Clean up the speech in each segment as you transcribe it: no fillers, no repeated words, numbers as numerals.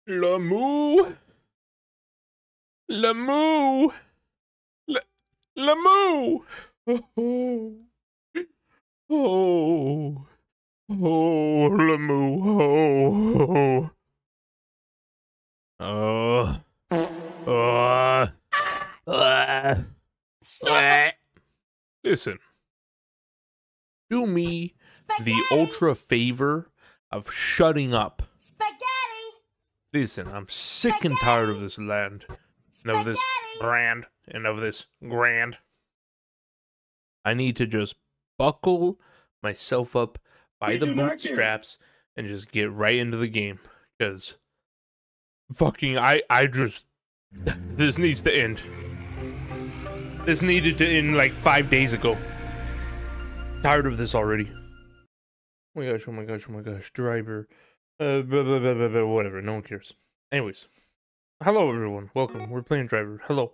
Lamoo! Lamoo! Lamoo! Oh, oh, oh, Lamoo! Oh, Stop. Listen, do me the ultra favor of shutting up. Listen, I'm sick and tired of this land, and of this brand, and of this grand. I need to just buckle myself up by the bootstraps and just get right into the game, because fucking I just, this needs to end. This needed to end like 5 days ago. Tired of this already. Oh my gosh, oh my gosh, oh my gosh, driver. Whatever, no one cares. Anyways, hello everyone, welcome. We're playing Driver. Hello.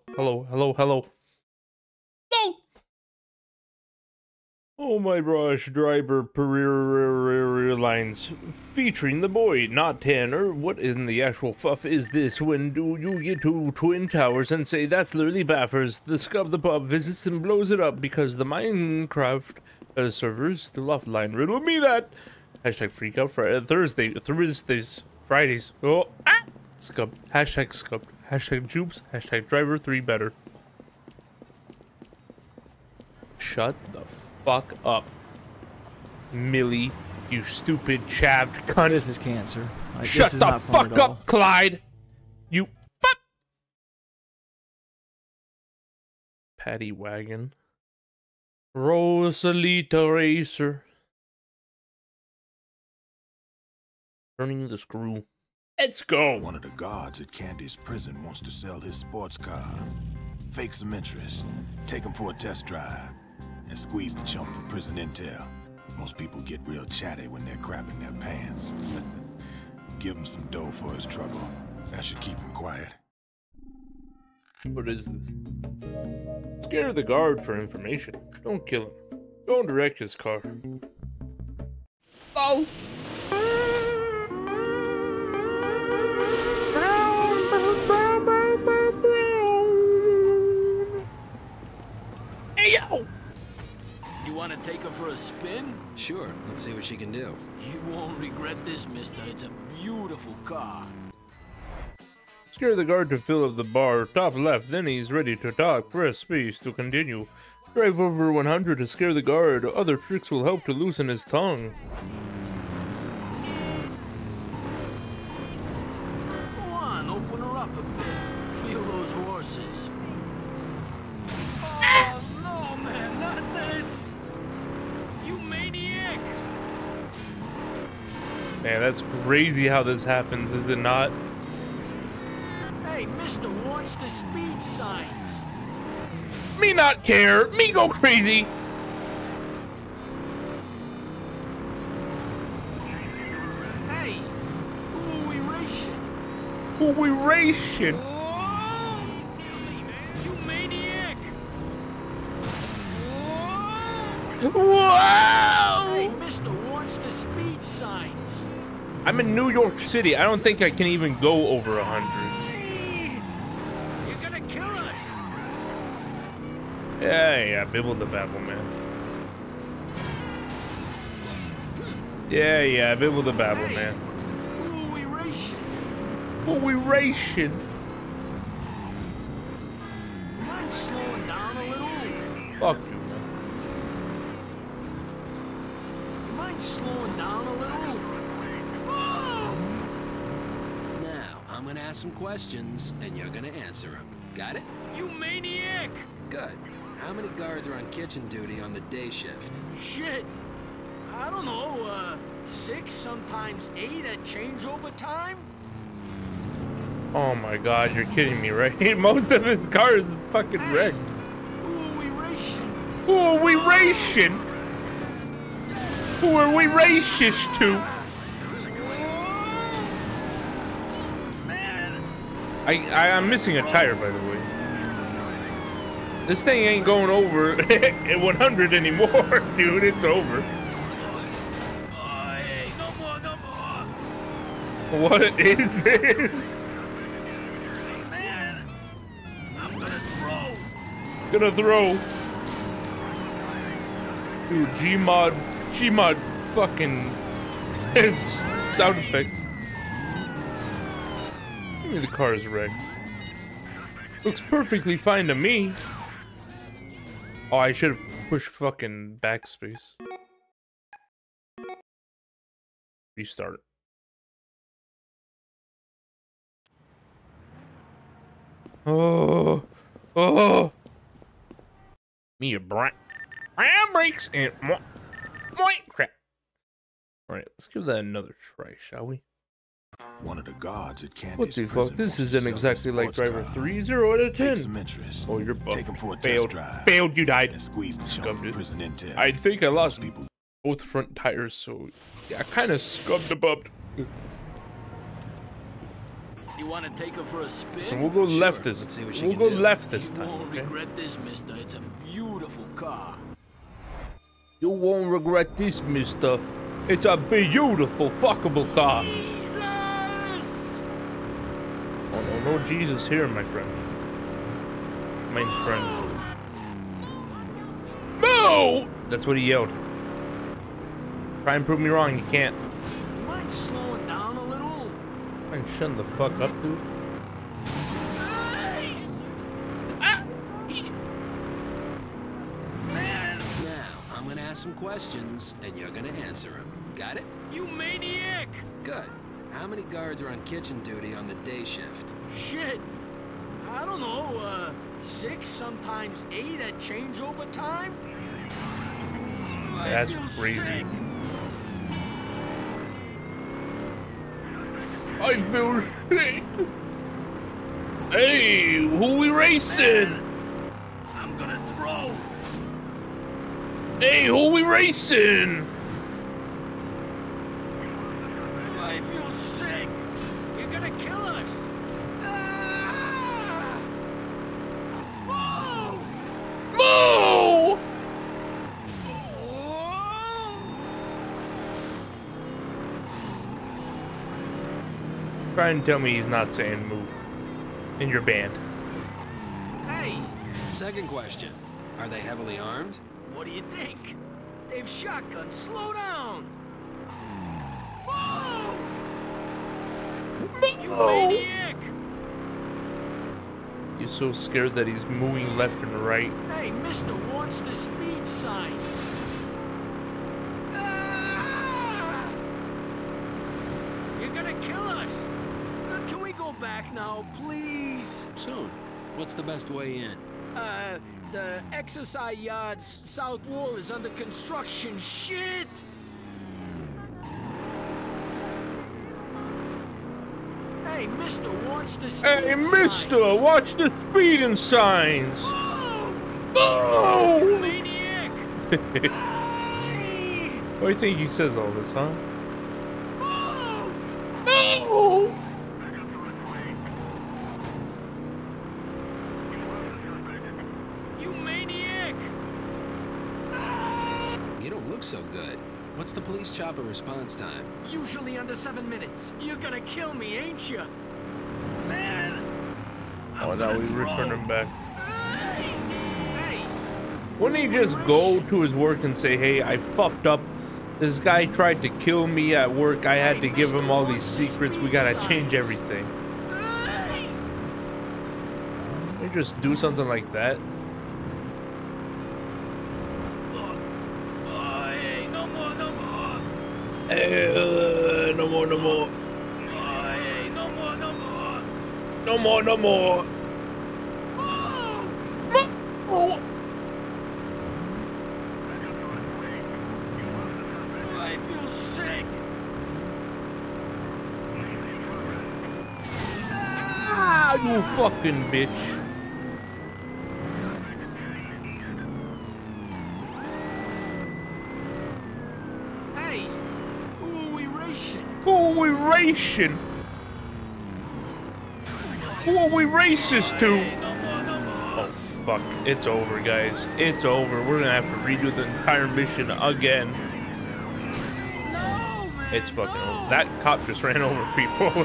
Oh my gosh, Driver career lines featuring the boy, not Tanner. What in the actual fuff is this? When do you get to Twin Towers and say that's literally Baffers? The Scub the Pub visits and blows it up because the Minecraft server is still offline. Riddle me that. Hashtag freakout Thursdays, Fridays. Oh, Scub. Hashtag Scub. Hashtag Jupes. Hashtag Driver 3 better. Shut the fuck up, Millie, you stupid chaved cunt. This is cancer. Shut the fuck up, Clyde. You fuck. Paddy wagon. Rosalita racer. Turning the screw. Let's go. One of the guards at Candy's prison wants to sell his sports car. Fake some interest. Take him for a test drive. And squeeze the chump for prison intel. Most people get real chatty when they're crapping their pants. Give him some dough for his trouble. That should keep him quiet. What is this? Scare the guard for information. Don't kill him. Don't direct his car. Oh! Hey, yo! You want to take her for a spin? Sure, let's see what she can do. You won't regret this, mister. It's a beautiful car. Scare the guard to fill up the bar. Top left, then he's ready to talk. Press space to continue. Drive over 100 to scare the guard. Other tricks will help to loosen his tongue. Go on, open her up a bit. Feel those horses. Oh, no, man, not this! You maniac! Man, that's crazy how this happens, is it not? Hey, mister, watch the speed signs. Me not care. Me go crazy. Hey, who are we racing? Who we racing? Oh, you maniac! Whoa! Hey, mister, watch the speed signs. I'm in New York City. I don't think I can even go over 100. You're gonna kill us. Yeah, Bibble the Babble, man. Yeah, Bibble the Babble, Hey, man. who are we racing? Who we racing? Mind slowing down a little? Fuck you, man. Mind slowing down a little? Oh! Now, I'm gonna ask some questions, and you're gonna answer them. Got it? You maniac! Good. How many guards are on kitchen duty on the day shift? Shit! I don't know, 6, sometimes 8 at changeover time? Oh my god, you're kidding me, right? Most of his cars is fucking Hey, wrecked. who are we racing? Who are we racing? Who are we racist to? Man! I'm missing a tire, by the way. This thing ain't going over at 100 anymore, dude. It's over. Oh, hey, no more! What is this? Man, I'm gonna throw. Gonna throw. Dude, Gmod fucking sound effects. Maybe the car is wrecked. Looks perfectly fine to me. Oh, I should have pushed fucking backspace. Restart it. Oh, me a brand brakes and crap. All right, let's give that another try, shall we? One of the guards at Candy's What the fuck? prison This wants to isn't sell his exactly like sports Driver car. 3, 0 out of 10. Take some interest. Oh, you're buff. Take him for a Failed. test drive. Failed, you died. And squeeze the chump Scubbed for it. prison intel. I think I lost People both front tires, so yeah, kind of scubbed above. You want to take her for a spin? So we'll go left Let's this. see what she We'll can go do. left this You time. won't Okay? regret this, mister. It's a beautiful car. You won't regret this, mister. It's a beautiful, fuckable car. Jesus! Oh no, no Jesus here, my friend. My friend. No! That's what he yelled. Try and prove me wrong, you can't. You mind slowing down a little? Man, shut the fuck up, dude. Now, I'm gonna ask some questions, and you're gonna answer them. Got it? You maniac! Good. How many guards are on kitchen duty on the day shift? Shit! I don't know, 6, sometimes 8 at changeover time? That's I feel crazy. sick. I feel sick. Hey, who we racing? I'm gonna throw. Hey, who we racing? I feel sick. You're gonna kill us. Ah! Whoa! Moo! Try and tell me he's not saying move in your band. Hey, Second question. Are they heavily armed? what do you think? They've shotguns. Slow down. Whoa! You maniac! You're so scared that he's moving left and right. Hey, mister, watch the speed signs. Ah! You're gonna kill us. Can we go back now, please? Soon. What's the best way in? The exercise yard's south wall is under construction. Shit! Hey, mister, watch the speed Hey, mister, signs. watch the speeding signs. Whoa! Oh! Maniac! Hey! Why do you think he says all this, huh? Whoa! Oh! You maniac! You don't look so good. What's the police chopper response time? Usually under 7 minutes. You're gonna kill me, ain't you? Man! Oh, now we return him back. Hey! Wouldn't he just go to his work and say, hey, I fucked up. This guy tried to kill me at work. I had to give him all these secrets. We gotta change everything. Hey! They just do something like that. Oh, hey, no more, no more! Hey, no more, no more. Oh, hey, no more, no more! No more, no more. Oh! Oh. I feel sick! Ah, you fucking bitch. Hey! Who are we racing? Who are we racing? Who are we racist to? Hey, no more, no more! Oh, fuck. It's over, guys. It's over. We're gonna have to redo the entire mission again. No, man! It's fucking over. That cop just ran over people.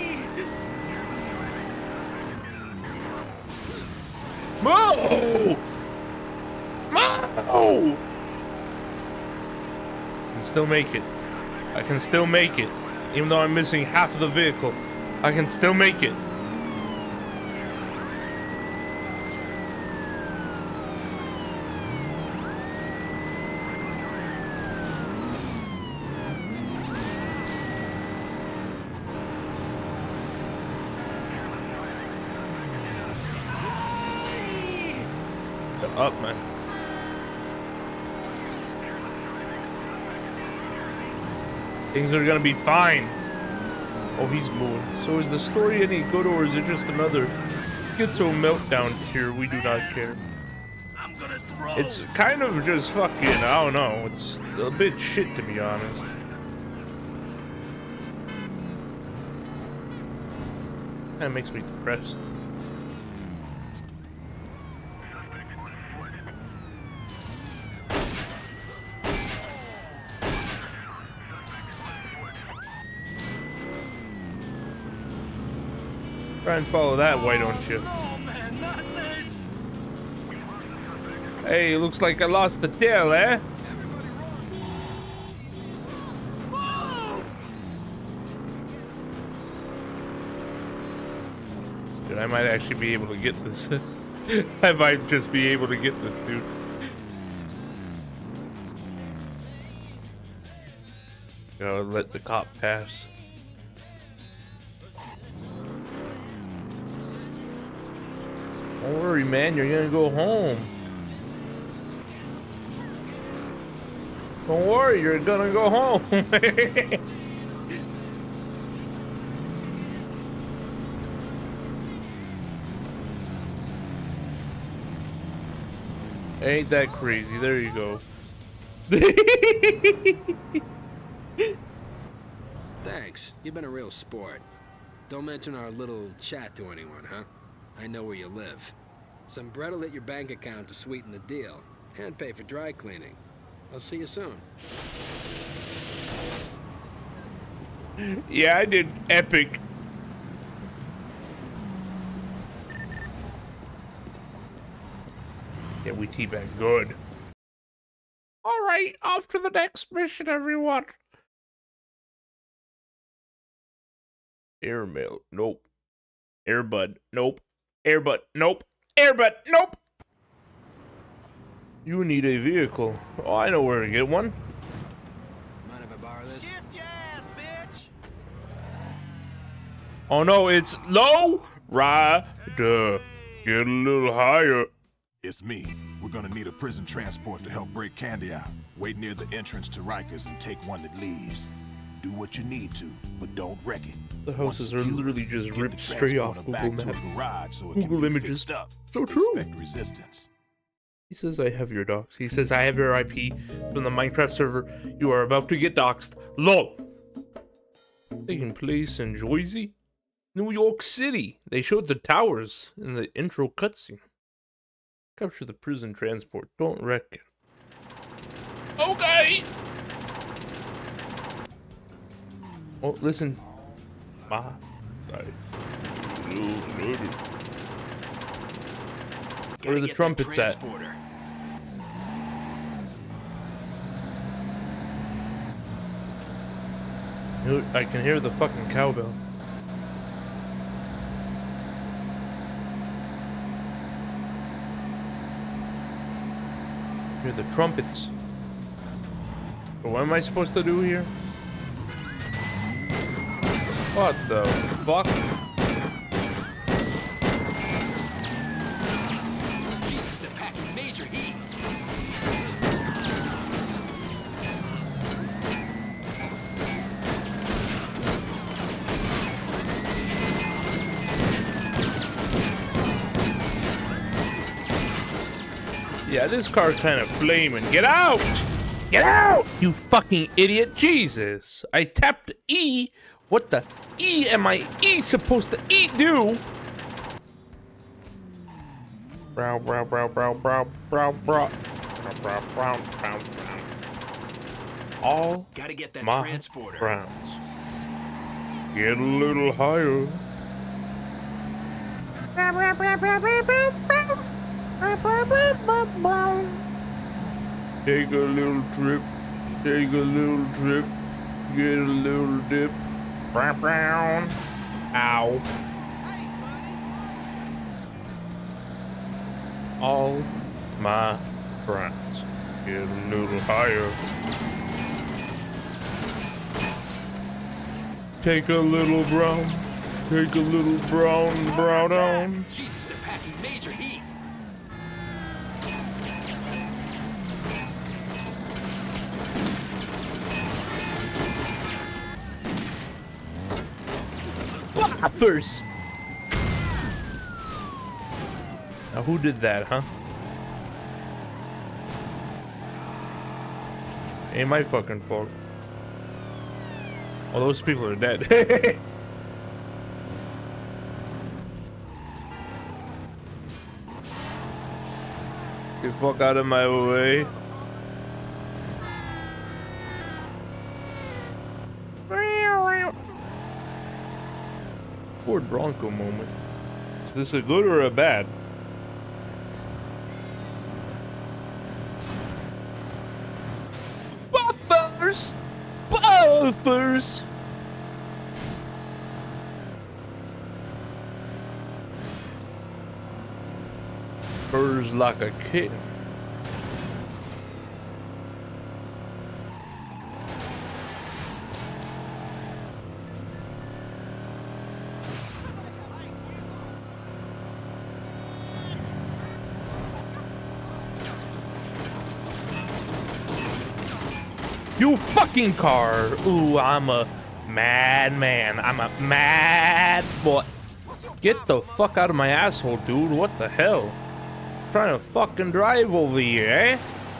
Mo! Mo! I can still make it. I can still make it. Even though I'm missing half of the vehicle, I can still make it. Up, man. Things are gonna be fine. Oh, he's moving. So is the story any good, or is it just another schizo meltdown here? We do not care. I'm gonna throw. It's kind of just fucking, I don't know. It's a bit shit, to be honest. Kind of makes me depressed. Try and follow that, why don't you? Oh man, not this. Hey, looks like I lost the tail, eh? Dude, I might actually be able to get this. I might just be able to get this, dude. Gotta let the cop pass. Don't worry, man, you're gonna go home. Don't worry, you're gonna go home. Ain't that crazy? There you go. Thanks. You've been a real sport. Don't mention our little chat to anyone, huh? I know where you live. Some bread'll hit your bank account to sweeten the deal and pay for dry cleaning. I'll see you soon. Yeah, I did epic. Yeah, we teabag good. All right, off to the next mission, everyone. Airmail, nope. Airbud, nope. Airbud, nope. Airbud, nope. You need a vehicle. Oh, I know where to get one. Mind if I borrow this? Shift your ass, bitch. Oh no, it's low rider. Get a little higher. It's me. We're gonna need a prison transport to help break Candy out. Wait near the entrance to Rikers and take one that leaves. Do what you need to, but don't wreck it. The houses are literally just Get the ripped straight off transporter Google back to Maps. a garage so it Google can be Images. fixed up. So true. Expect resistance. He says I have your docs. He says I have your IP from the Minecraft server. You are about to get doxxed. LOL. Taking place in Jersey, New York City. They showed the towers in the intro cutscene. Capture the prison transport. Don't wreck it. Okay. Oh, listen. Bye. Where are the trumpets at? I can hear the fucking cowbell. Hear the trumpets. What am I supposed to do here? What the fuck? Jesus, they're packing major heat. Yeah, this car's kind of flaming. Get out! Get out! You fucking idiot. Jesus. I tapped E. What the E am I supposed to do? Brow, brow, brow, brow, brow, brow, brow. Brow, brow, brow, brow, brow. all Gotta get that my transporter. friends. Get a little higher. Take a little trip. Take a little trip. Get a little dip. Ow. All my friends. Get a little higher. Take a little brown. Take a little brown on. Jesus, they're packing major heat. First. Now who did that, huh? Ain't my fucking fault. All those people are dead. Get the fuck out of my way. Ford Bronco moment. Is this a good or a bad? Buffers! Buffers! Purrs like a kitten. You fucking car! Ooh, I'm a madman. I'm a mad boy. Get the fuck out of my asshole, dude. What the hell? Trying to fucking drive over here, eh?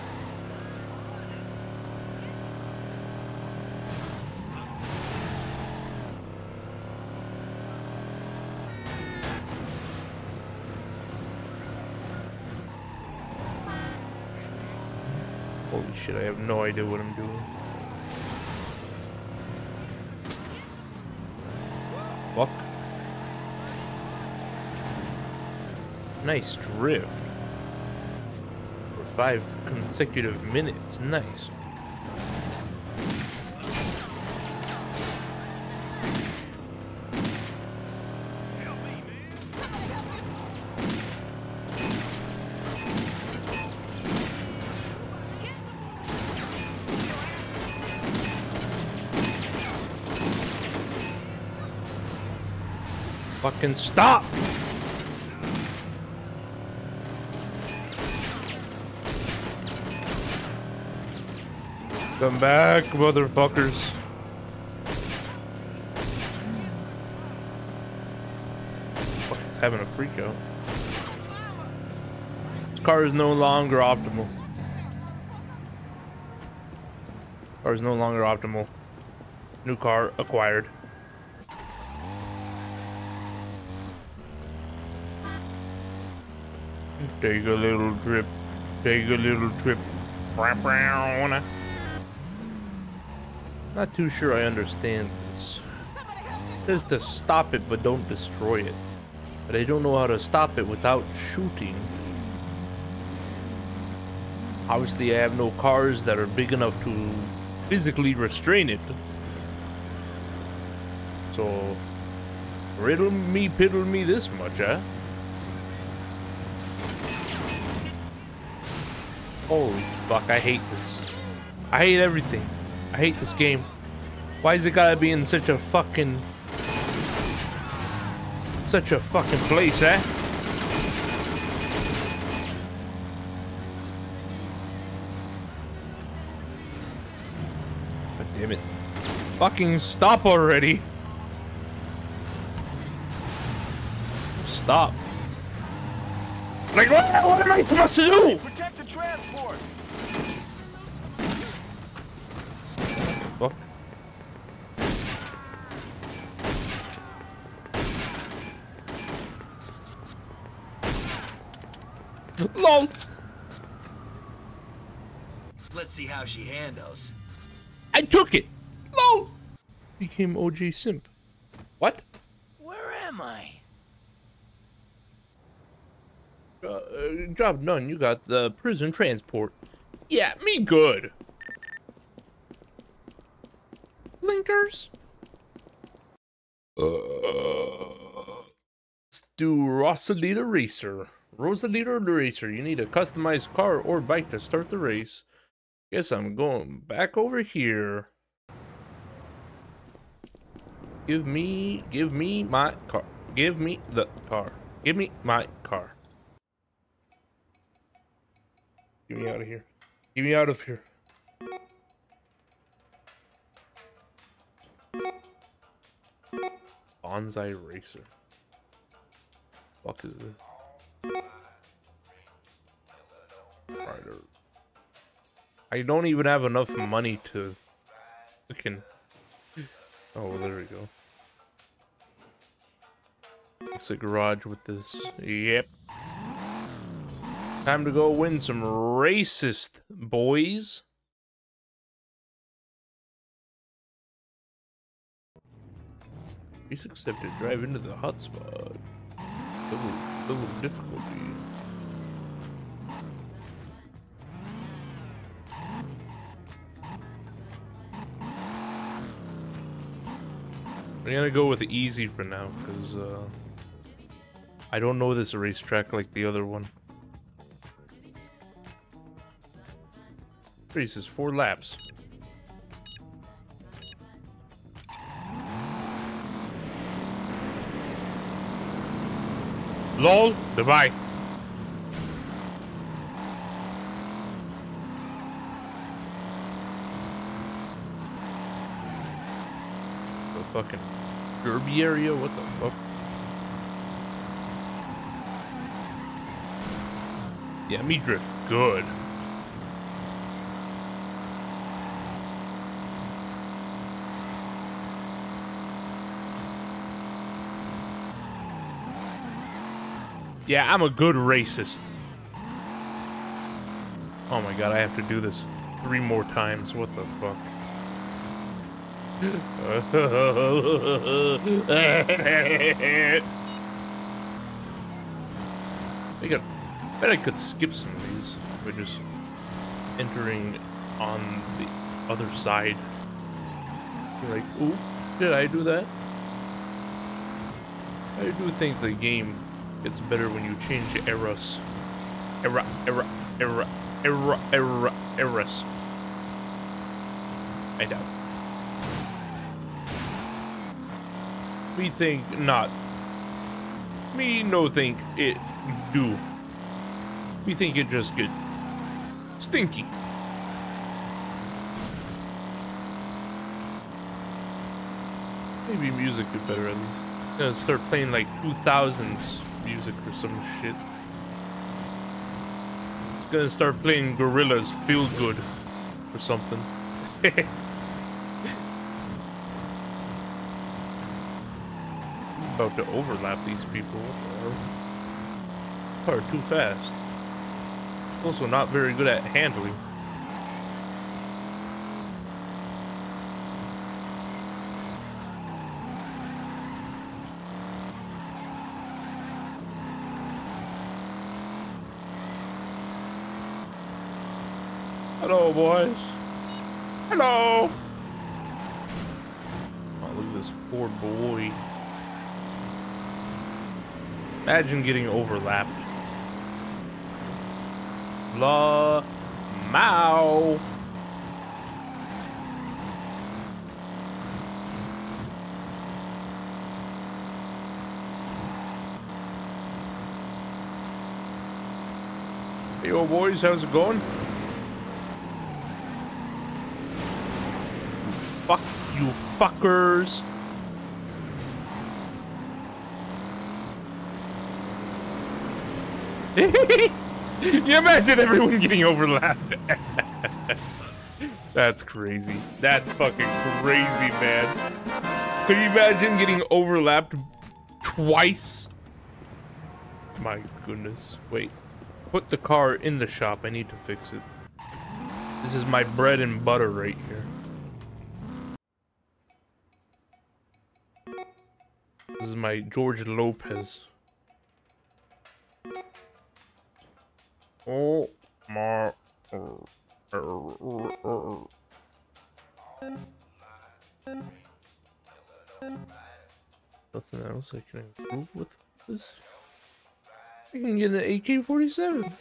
Holy shit, I have no idea what I'm doing. Fuck. Nice drift. For 5 consecutive minutes. Nice. Fucking stop! Come back, motherfuckers. Fuck, it's having a freak out. This car is no longer optimal. Car is no longer optimal. New car acquired. Take a little trip. Take a little trip. Not too sure I understand this. It says to stop it, but don't destroy it. But I don't know how to stop it without shooting. Obviously, I have no cars that are big enough to physically restrain it. So, riddle me, piddle me this much, huh? Holy fuck, I hate this. I hate everything. I hate this game. Why is it gotta be in such a fucking place, eh? God damn it. Fucking stop already. Stop. Like, what am I supposed to do? Protect the transport! Fuck. Let's see how she handles. I took it. LOL. Became OJ Simp. What? Where am I? Job done. You got the prison transport. Yeah, me good. Blinkers. Let's do Rosalita Racer. Rosalita Racer. You need a customized car or bike to start the race. Guess I'm going back over here. Give me my car. Give me the car. Give me my car. Get me out of here. Get me out of here. Bonsai Racer. Fuck is this? Rider. I don't even have enough money to fucking. Oh, there we go. Looks a garage with this. Yep. Time to go win some racist, boys. Please accepted. Drive into the hotspot. Level difficulty. I'm gonna go with easy for now, because I don't know this racetrack like the other one. Race is 4 laps. LOL, goodbye. The fucking derby area? What the fuck? Yeah, me drift good. Yeah, I'm a good racist. Oh my god, I have to do this 3 more times. What the fuck? I bet I could skip some of these by just entering on the other side. You're like, ooh, did I do that? I do think the game gets better when you change eras. Eras. I doubt. Me think not. Me no think it do. Me think it just get stinky. Maybe music get better at least. I'm gonna start playing like 2000s music or some shit. It's gonna start playing Gorillaz Feel Good or something. About to overlap these people. Car too fast. Also not very good at handling. Hello, boys. Hello. Oh, look at this poor boy. Imagine getting overlapped. La Mao. Hey, yo, boys, how's it going? Fuck you, fuckers. You imagine everyone getting overlapped. That's crazy. That's fucking crazy, man. Could you imagine getting overlapped twice? My goodness. Wait. Put the car in the shop. I need to fix it. This is my bread and butter right here. This is my George Lopez. Oh my. Nothing else I can improve with this. I can get an AK-47.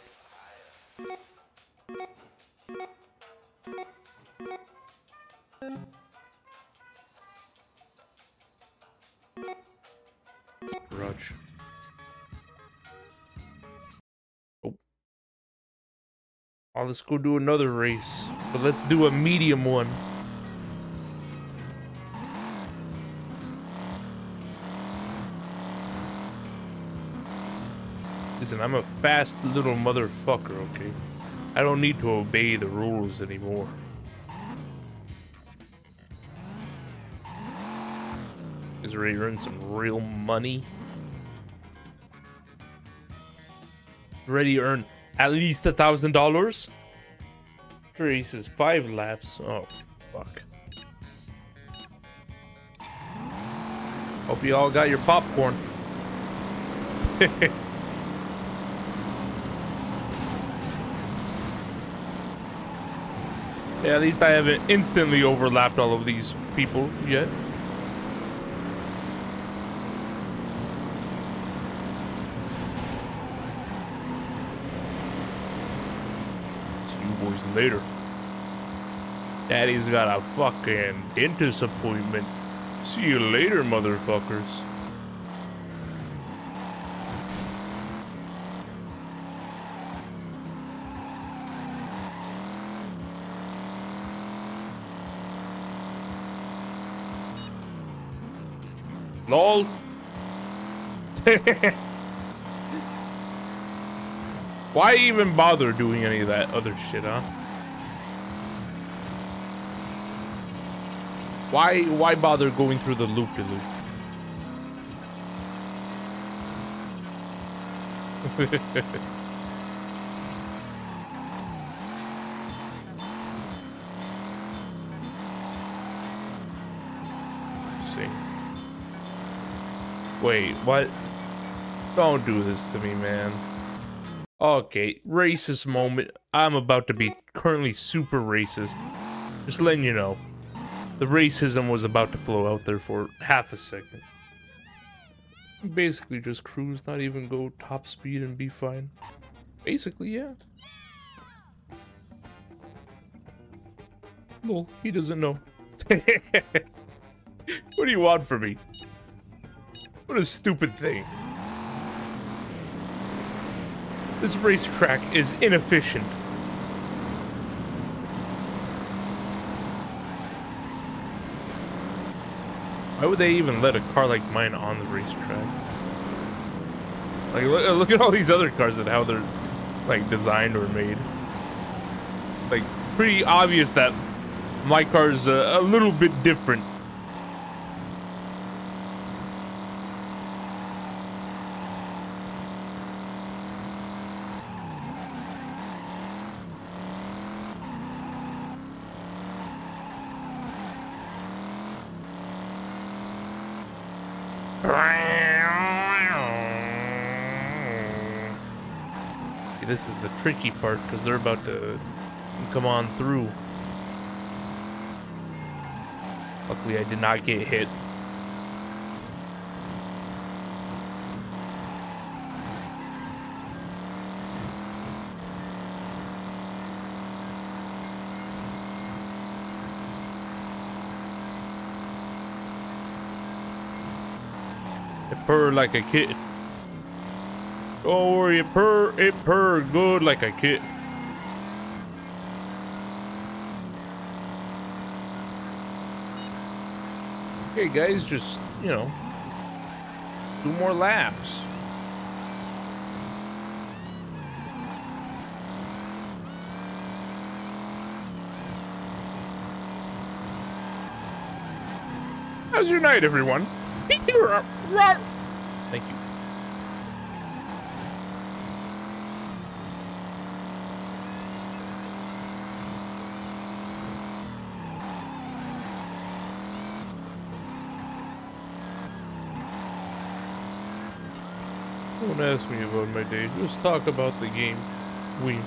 Garage. Oh. Oh, let's go do another race. But let's do a medium one. Listen, I'm a fast little motherfucker, okay? I don't need to obey the rules anymore. Is ready to earn some real money? Ready to earn at least $1,000? Race is 5 laps. Oh, fuck. Hope you all got your popcorn. Yeah, at least I haven't instantly overlapped all of these people yet. See you boys later. Daddy's got a fucking dentist appointment. See you later, motherfuckers. LOL. Why even bother doing any of that other shit, huh? Why bother going through the loop-de-loop? Wait, what? Don't do this to me, man. Okay, racist moment. I'm about to be currently super racist. Just letting you know. The racism was about to flow out there for half a second. Basically just cruise, not even go top speed and be fine. Basically, yeah. Well, he doesn't know. What do you want from me? What a stupid thing. This racetrack is inefficient. Why would they even let a car like mine on the racetrack? Like, look at all these other cars and how they're, like, designed or made. Like, pretty obvious that my car is a little bit different. This is the tricky part because they're about to come on through. Luckily, I did not get hit. It purred like a kitten. Don't worry, it purred good like a kitten. Okay, guys, just, you know, 2 more laps. How's your night, everyone? Thank you. Don't ask me about my day. Just talk about the game. Weems.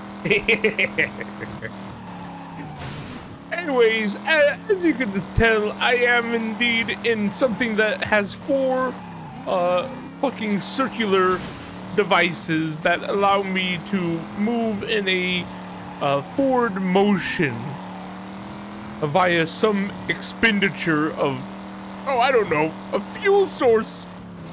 Anyways, as you can tell, I am indeed in something that has 4 fucking circular devices that allow me to move in a forward motion via some expenditure of, oh, I don't know, a fuel source.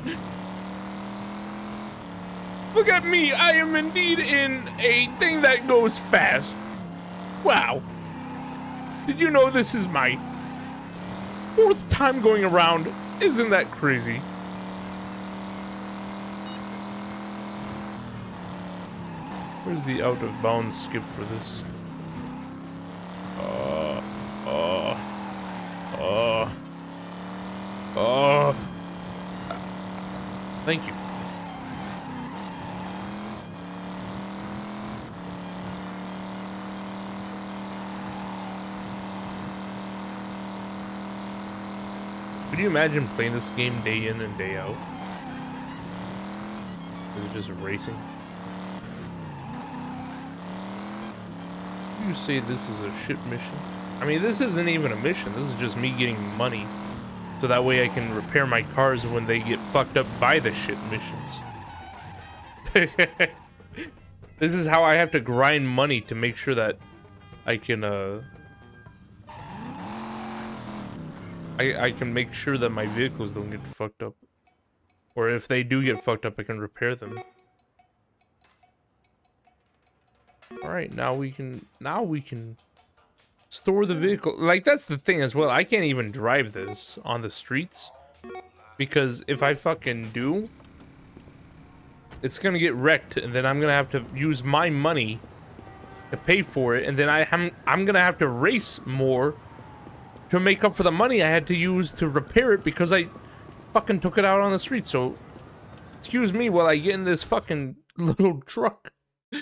Look at me, I am indeed in a thing that goes fast. Wow. Did you know this is my 4th time going around? Isn't that crazy? Where's the out of bounds skip for this? Thank you. Could you imagine playing this game day in and day out? Is it just racing? You say this is a shit mission? I mean, this isn't even a mission. This is just me getting money. So that way I can repair my cars when they get fucked up by the shit missions. This is how I have to grind money to make sure that I can, I can make sure that my vehicles don't get fucked up. Or if they do get fucked up, I can repair them. Alright, now we can store the vehicle. Like, that's the thing as well. I can't even drive this on the streets. Because if I fucking do, it's gonna get wrecked. And then I'm gonna have to use my money to pay for it. And then I'm gonna have to race more to make up for the money I had to use to repair it because I fucking took it out on the street. So, excuse me while I get in this fucking little truck.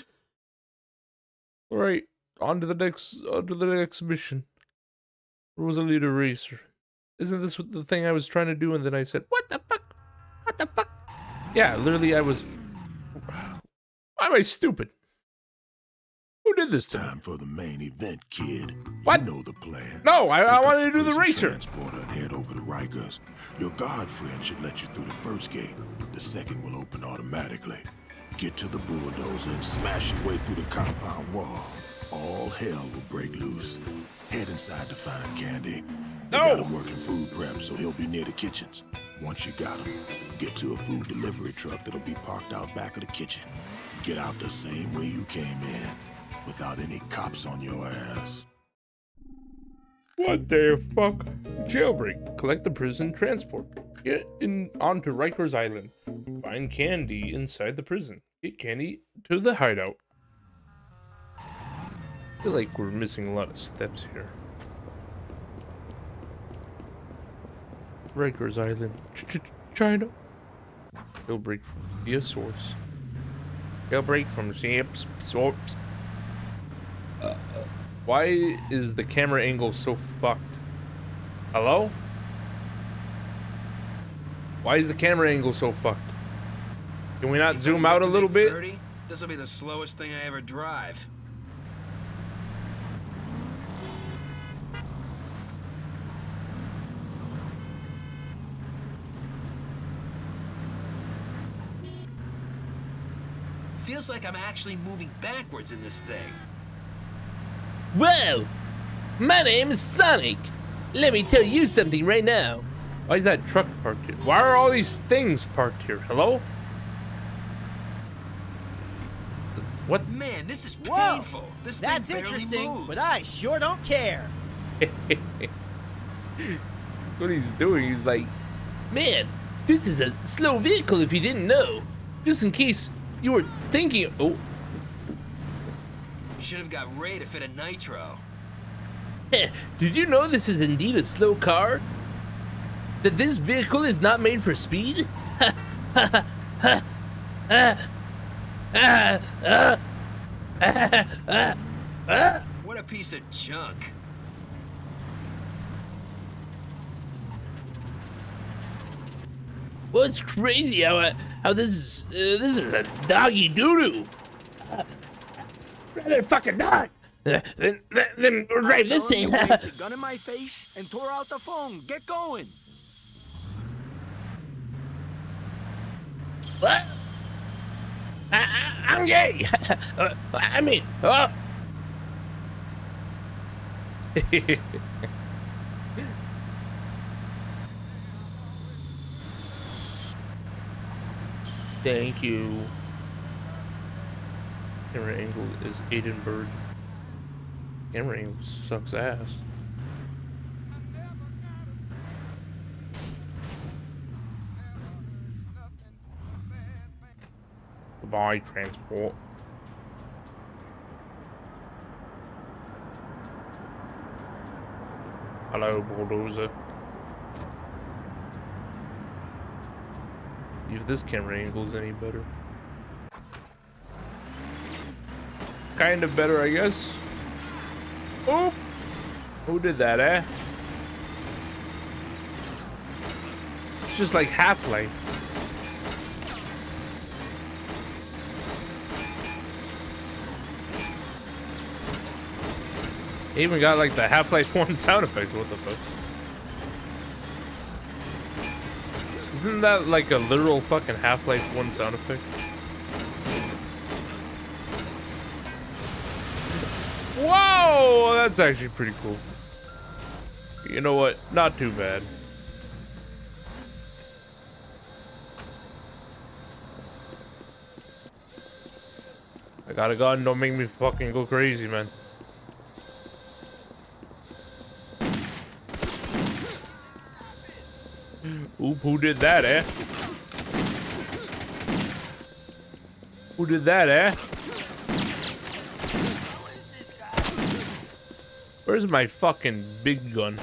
Alright, on to the next mission. Rosalita Racer. Isn't this the thing I was trying to do? And then I said, what the fuck? What the fuck? Yeah, literally I was... Why am I stupid? Who did this to me? Time for the main event, kid. What? You know the plan. No, I wanted to do the Prison racer. Transporter and head over to Rikers. Your guard friend should let you through the first gate. The second will open automatically. Get to the bulldozer and smash your way through the compound wall. All hell will break loose. Head inside to find Candy. They got him working food prep, so he'll be near the kitchens. Once you got him, get to a food delivery truck that'll be parked out back of the kitchen. Get out the same way you came in, without any cops on your ass. What the fuck? Jailbreak. Collect the prison transport. Get onto Rikers Island. Find Candy inside the prison. Get Candy to the hideout. I feel like we're missing a lot of steps here. Rikers Island. China. Jailbreak from via source. Jailbreak from source. Why is the camera angle so fucked? Hello? Why is the camera angle so fucked? Can we not zoom out a little bit? 30? This'll be the slowest thing I ever drive. Feels like I'm actually moving backwards in this thing. Whoa! My name is Sonic. Let me tell you something right now. Why is that truck parked here? Why are all these things parked here? Hello? What? Man, this is Whoa, painful. This that's thing barely interesting, moves. but I sure don't care. What he's doing, he's like, Man, this is a slow vehicle if you didn't know. Just in case you were thinking... Oh, Should have got Ray to fit a nitro. did you know this is indeed a slow car? That this vehicle is not made for speed? What a piece of junk. Well, it's crazy how this is a doggy doo-doo. Rather fucking dog. Then drive this thing. You waved the gun in my face and tore out the phone. Get going. What? I'm gay. I mean, oh. Thank you. Camera angle is Aidenberg. Camera angle sucks ass. Goodbye, transport. Hello, bulldozer. See if this camera angle is any better. Kind of better, I guess. Oop! Who did that, eh? It's just like Half-Life. It even got like the Half-Life 1 sound effects. What the fuck? Isn't that like a literal fucking Half-Life 1 sound effect? Whoa! That's actually pretty cool. You know what? Not too bad. I got a gun. Don't make me fucking go crazy, man. Oop, who did that, eh? Who did that, eh? Where's my fucking big gun?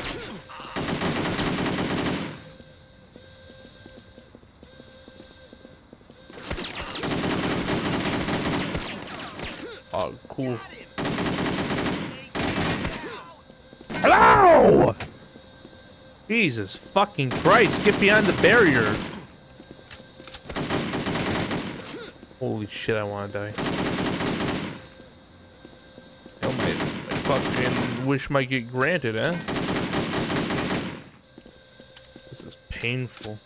Oh, cool. Hello! Jesus fucking Christ, get behind the barrier. Holy shit, I want to die. Oh, my fucking wish might get granted, eh? This is painful.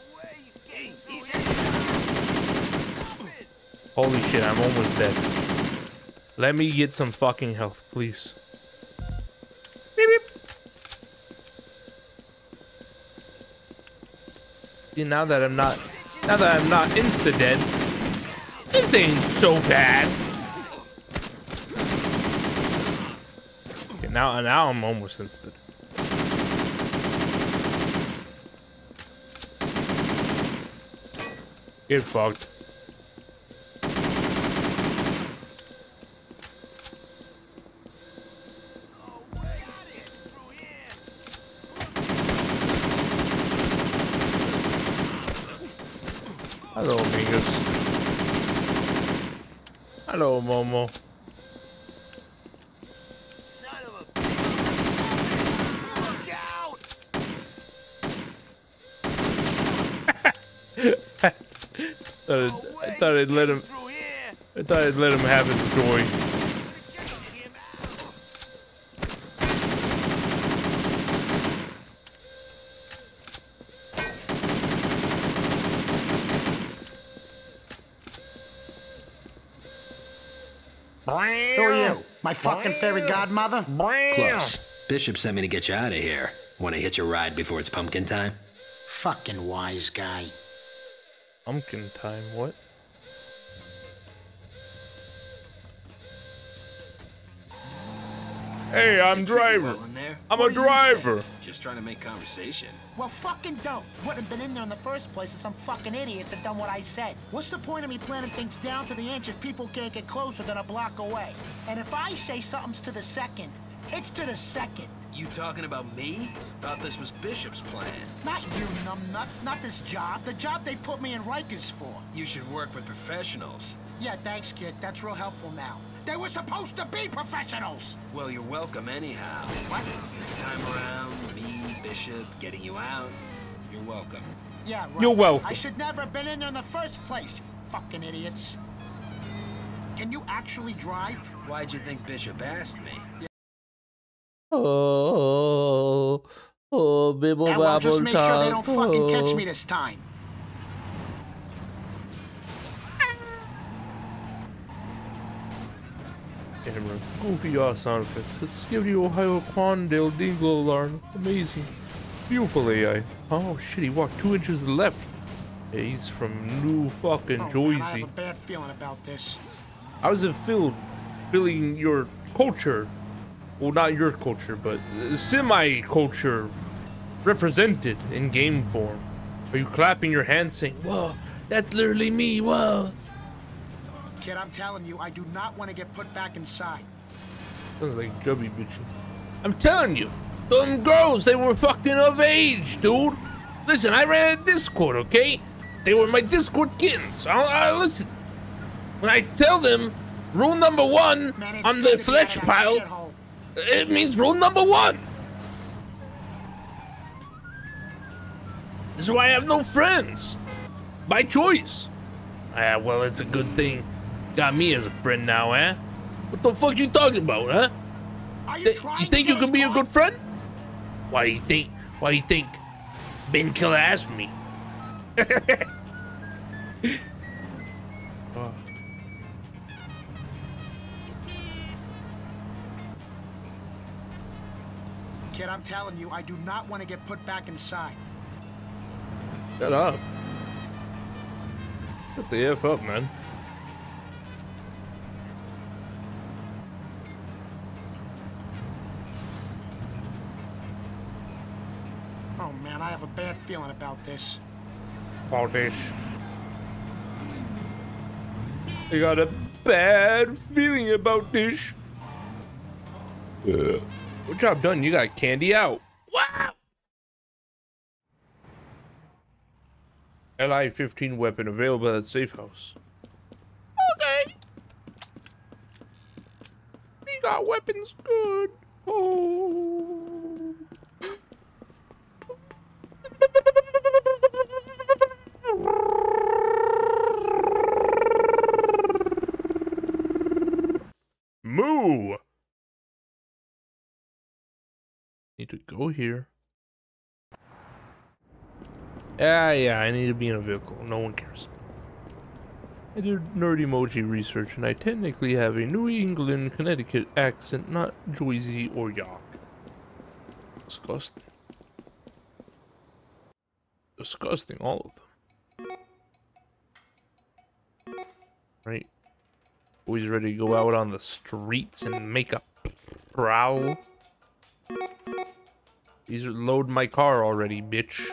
Holy shit, I'm almost dead. Let me get some fucking health, please. Beep, beep. See, now that I'm not insta dead, this ain't so bad. Okay, now I'm almost insta. Get fucked. Hello, amigos. Hello, Momo. Son of a... Look out! I thought I'd let him. I thought I'd let him have his joy. Who are you? My fucking fairy godmother? Close. Bishop sent me to get you out of here. Want to hitch a ride before it's pumpkin time? Fucking wise guy. Pumpkin time, what? Hey, I'm driver. I'm a driver. Just trying to make conversation. Well, fucking don't. Wouldn't have been in there in the first place if some fucking idiots had done what I said. What's the point of me planning things down to the inch if people can't get closer than a block away? And if I say something's to the second, it's to the second. You talking about me? Thought this was Bishop's plan. Not you, numbnuts. Not this job. The job they put me in Rikers for. You should work with professionals. Yeah, thanks, kid. That's real helpful now. They were supposed to be professionals! Well, you're welcome anyhow. What? This time around, me, Bishop, getting you out. You're welcome. Yeah, right. You're welcome. I should never have been in there in the first place, you fucking idiots. Can you actually drive? Why'd you think Bishop asked me? Oh, bibble Yeah, well, just babble make sure they talk. don't fucking catch me this time. Camera. Goofy ass sound effects. Let's give you Ohio Quandale Dingle alarm. Amazing. Beautiful AI. Oh shit, he walked 2 inches to the left. Yeah, he's from New fucking Oh, man, I Jersey. have a bad feeling about this. How's it feel feeling your culture? Well, not your culture, but semi-culture represented in game form. Are you clapping your hands saying, whoa, that's literally me, whoa? Kid, I'm telling you, I do not want to get put back inside. Sounds like Jubby bitching. I'm telling you, them girls, they were fucking of age, dude. Listen, I ran a Discord, okay? They were my Discord kittens. I listen. When I tell them rule number 1 Man, it's on good the to be flesh out of that pile, shithole. it means rule number 1. This is why I have no friends. By choice. Ah, well, it's a good thing. Got me as a friend now, eh? What the fuck you talking about, huh? Are you You trying think to you get can be a us good caught? friend? Why do you think Ben Killer asked me? Oh. Kid, I'm telling you, I do not want to get put back inside. Shut up. Shut the F up, man. Oh man, I have a bad feeling about this. Baldish. I got a bad feeling about this. Good job done. You got candy out. Wow! LI-15 weapon available at safe house. Okay. We got weapons good. Oh. Moo. Need to go here. Yeah, I need to be in a vehicle. No one cares. I did nerd emoji research, and I technically have a New England, Connecticut accent, not Jersey or York. Disgusting. Disgusting, all of them. Right? Always ready to go out on the streets and make a prowl. These are load my car already, bitch.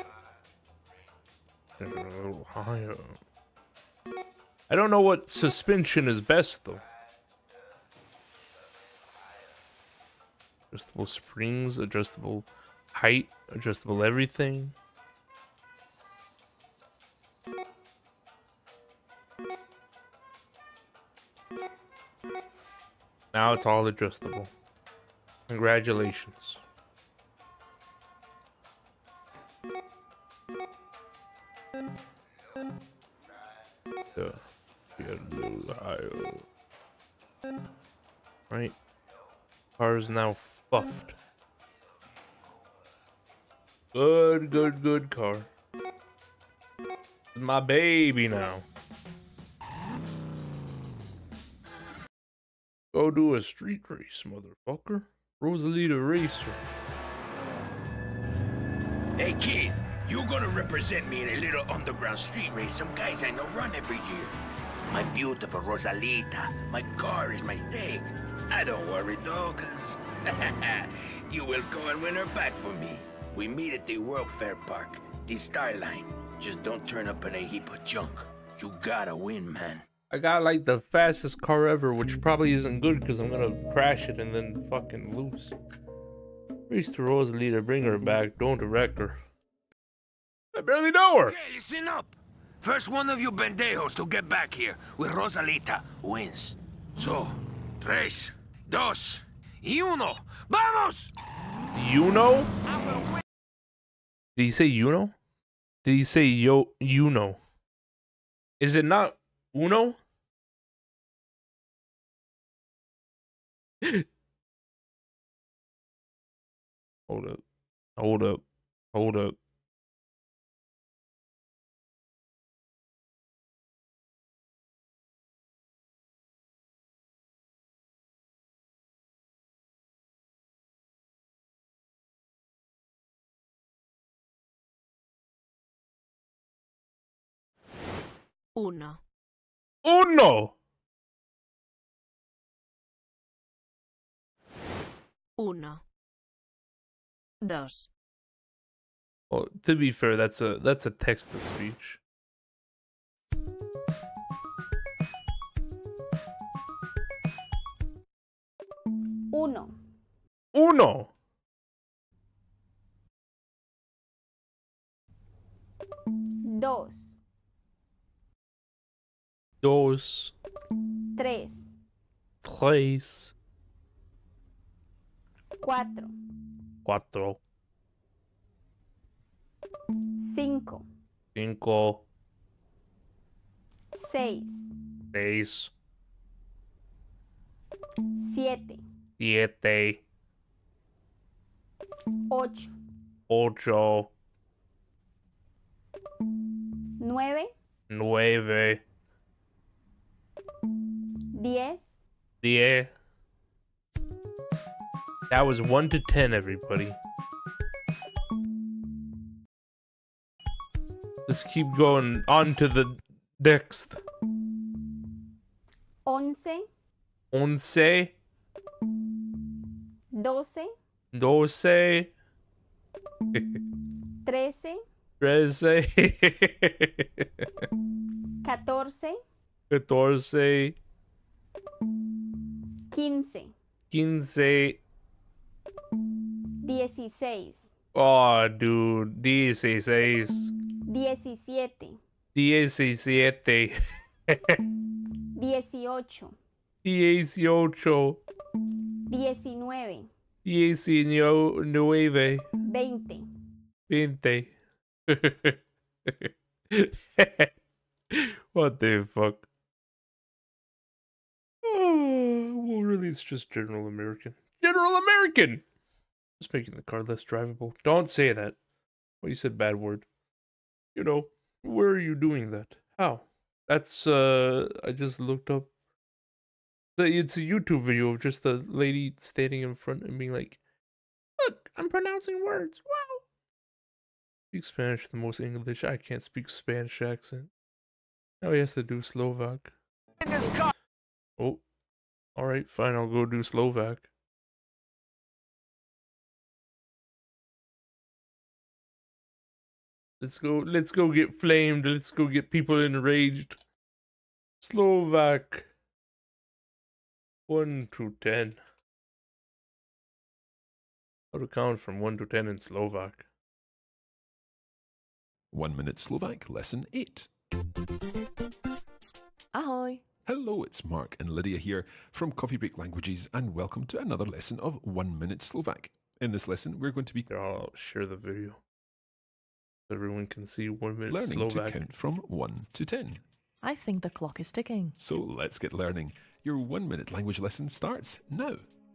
Ohio. I don't know what suspension is best though. Adjustable springs, adjustable height, adjustable everything. Now it's all adjustable. Congratulations. Ohio. Right. Car is now fuffed. Good car. My baby now. Go do a street race, motherfucker. Rosalita Racer. Hey kid, you gonna represent me in a little underground street race some guys I know run every year. My beautiful Rosalita, my car is my stake. I don't worry though, cause you will go and win her back for me. We meet at the World Fair Park, the Star Line. Just don't turn up in a heap of junk. You gotta win, man. I got like the fastest car ever, which probably isn't good because I'm gonna crash it and then fucking lose. Race to Rosalita, bring her back, don't wreck her. I barely know her. Okay, listen up. First one of you pendejos to get back here with Rosalita wins. So, 3, 2, 1, vamos! You know? Did he say you know? Did he say Uno? Is it not Uno? Hold up. Hold up. Hold up. Uno. Uno! Uno. Dos. Well, to be fair, that's a text to speech. Uno. Uno! Dos. Dos. Tres. Tres. Cuatro. Cuatro. Cinco. Cinco. Seis. Seis. Siete. Siete. Ocho. Ocho. Nueve. Nueve. 10. Diez. That was 1 to 10, everybody. Let's keep going on to the next. 11. Once. 12. Doce. 13. Trece. 14. Catorce. 15. Quince. 16. Oh, dude. Dieciséis. 17. Diecisiete. 18. 18. 19. 19. 20. 20. What the fuck? Oh, well, really, it's just General American. General American! Just making the car less drivable. Don't say that. Well, you said bad word. You know, where are you doing that? How? That's, I just looked up. It's a YouTube video of just a lady standing in front and being like, look, I'm pronouncing words. Wow. Speak Spanish the most English. I can't speak Spanish accent. Now he has to do Slovak. Oh. Alright, fine, I'll go do Slovak. Let's go get flamed. Let's go get people enraged. Slovak. 1 to 10. How to count from 1 to 10 in Slovak. 1 Minute Slovak, Lesson 8. Ahoy! Hello, it's Mark and Lydia here from Coffee Break Languages, and welcome to another lesson of 1 Minute Slovak. In this lesson, we're going to be I'll share the video so everyone can see 1 minute learning Slovak. to count from 1 to 10. I think the clock is ticking. So let's get learning. Your 1 minute language lesson starts now.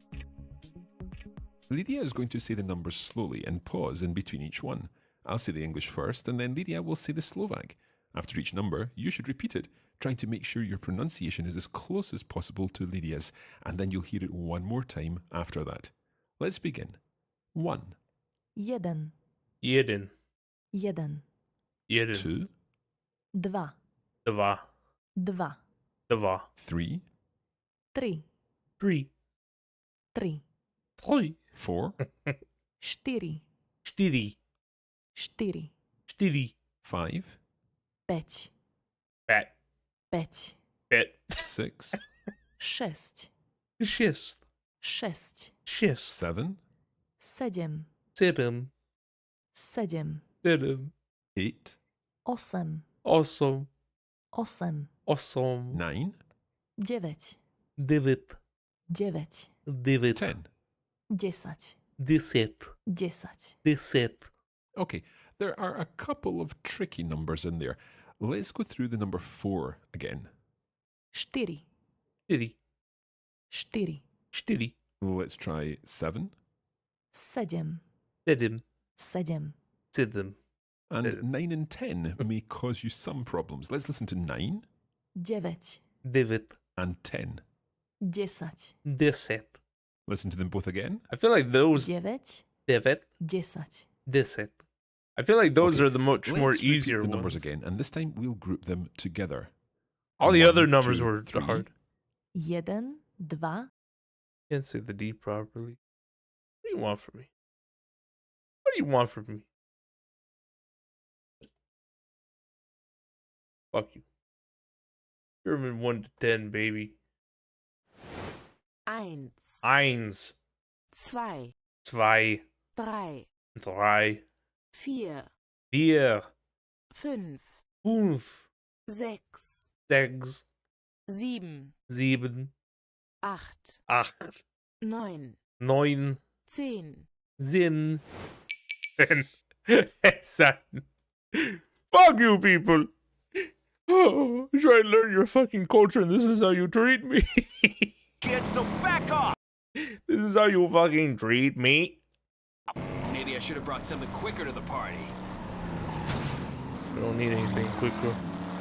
Lydia is going to say the numbers slowly and pause in between each one. I'll say the English first, and then Lydia will say the Slovak. After each number, you should repeat it, trying to make sure your pronunciation is as close as possible to Lydia's, and then you'll hear it one more time after that. Let's begin. 1. Jeden. Jeden. Jeden. Jeden. 2. Dva. Dva. Dva. Dva. 3. Tri. Three. Tri. Three. 4. Štyri. Štyri. Štyri. Štyri. 5. Päť. Pat. Päť. Pat. 6. Šesť. Šest. Šesť. Šest. 7. Sedem. Sedem. Sedem. Sedem. 8. Osem. Osem. Osem. Osem. 9. Deväť. Devet. Deväť. Devet. 10. Desať. Deset. Desať. Deset. Okay, There are a couple of tricky numbers in there. Let's go through the number 4 again. 4. 4. 4. 4. Let's try 7. 7. 7. 7. 7. And 9 and 10 may cause you some problems. Let's listen to 9. 9. 9. And 10. 10. 10. Listen to them both again. I feel like those 9. 9. 10. 10. I feel like those Okay, are the much more let's repeat easier the numbers ones. again, and this time we'll group them together. All the 1, other numbers 2, were 3. hard. 1, 2. Can't say the D properly. What do you want from me? What do you want from me? Fuck you. German 1 to 10, baby. 1, 1, 2, 2, 3, 3, 4, 4, 5, 5, 6, 6, 7, 7, 8, 8, 9, 9, 10. 10, 10. Fuck you, people. Oh, try and learn your fucking culture, and this is how you treat me. Kid, so back off! This is how you fucking treat me. Maybe I should have brought something quicker to the party. We don't need anything quicker.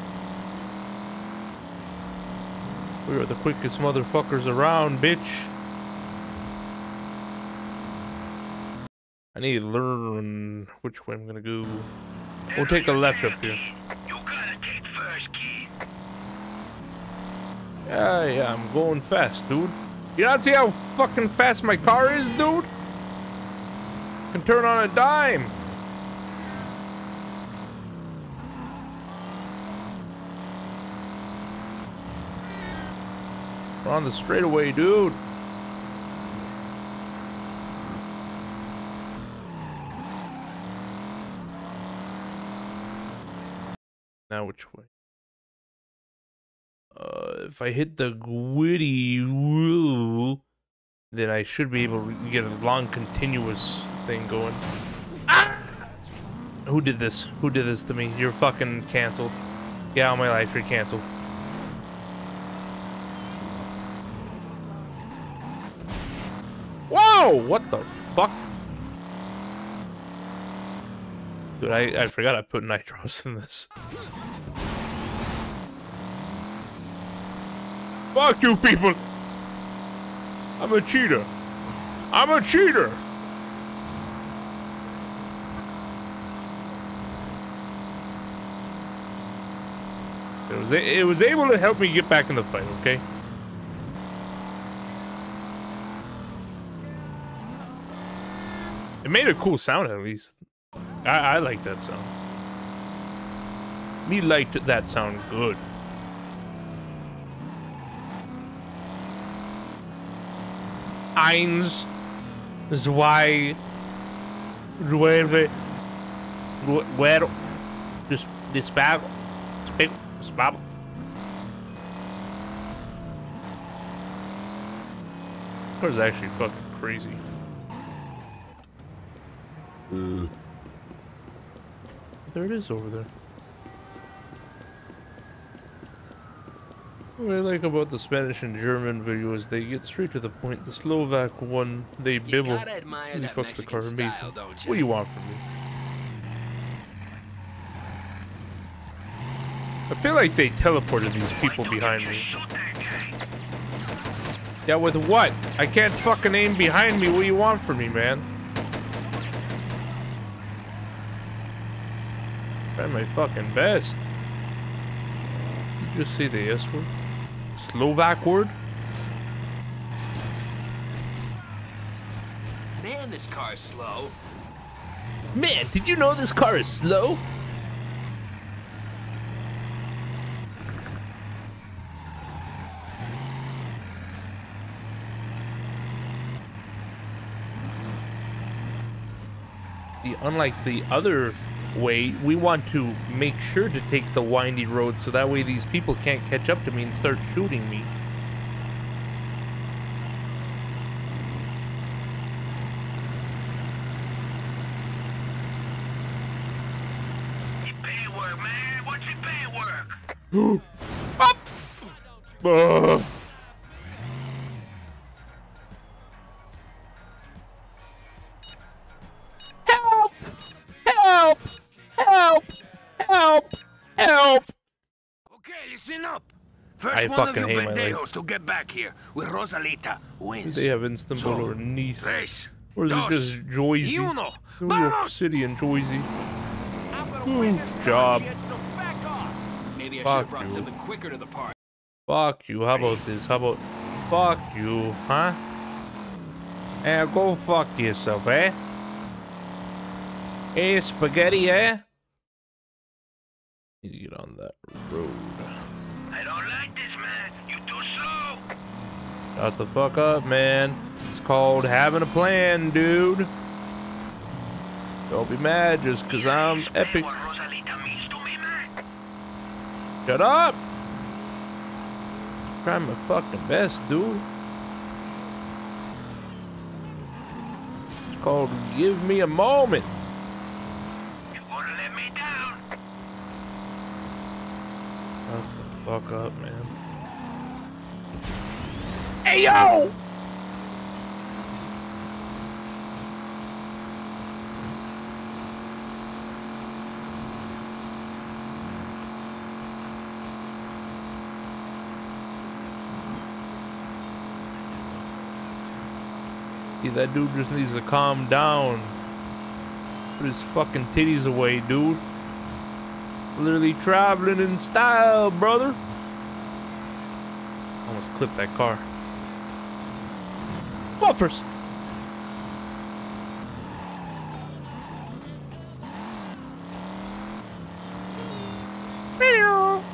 We are the quickest motherfuckers around, bitch. I need to learn which way I'm gonna go. We'll take a left up here. You gotta take first, kid. Yeah, I'm going fast, dude. You not see how fucking fast my car is, dude? Can turn on a dime. We're on the straightaway, dude. Now which way? If I hit the Gwitty woo, then I should be able to get a long continuous thing going. Ah! Who did this? Who did this to me? You're fucking canceled. Get out of my life, you're canceled. Whoa! What the fuck? Dude, I forgot I put nitros in this. Fuck you people! I'm a cheater. I'm a cheater! It was able to help me get back in the fight, okay? It made a cool sound at least. I like that sound. Me liked that sound good. Eins, zwei, nueve, where, disparo, spab. That was actually fucking crazy. There it is over there. What I like about the Spanish and German videos, they get straight to the point. The Slovak one, they bibble. Really fucks the car amazing. What do you want from me? I feel like they teleported these people behind me. Yeah, with what? I can't fucking aim behind me. What do you want from me, man? Try my fucking best. Did you just say the S word? Slovak word? Man, this car's slow. Man, did you know this car is slow? Unlike the other way, we want to make sure to take the windy road so that way these people can't catch up to me and start shooting me. Up! Help! Help! Help! Help! Help! Okay, listen up. First I one of fucking you hate my life. pendejos to get back here with Rosalita wins. They have Istanbul So, or Nice. Tres, Or is it dos, just Joyzy? y uno. New York Vamos! City and Joyzy. Job. Maybe I should Fuck have brought you. something quicker to the party. Fuck you. How about this? How about... Fuck you, huh? Eh, go fuck yourself, eh? Eh, spaghetti, eh? Need to get on that road. I don't like this, man. You too slow. Shut the fuck up, man. It's called having a plan, dude. Don't be mad just because I'm epic. What Rosalita means to me, man. Shut up! Trying my fucking best, dude. It's called give me a moment. You gonna let me down? Shut the fuck up, man. Hey, yo! See, that dude just needs to calm down. Put his fucking titties away, dude. Literally traveling in style, brother. Almost clipped that car. Bumpers. Meow.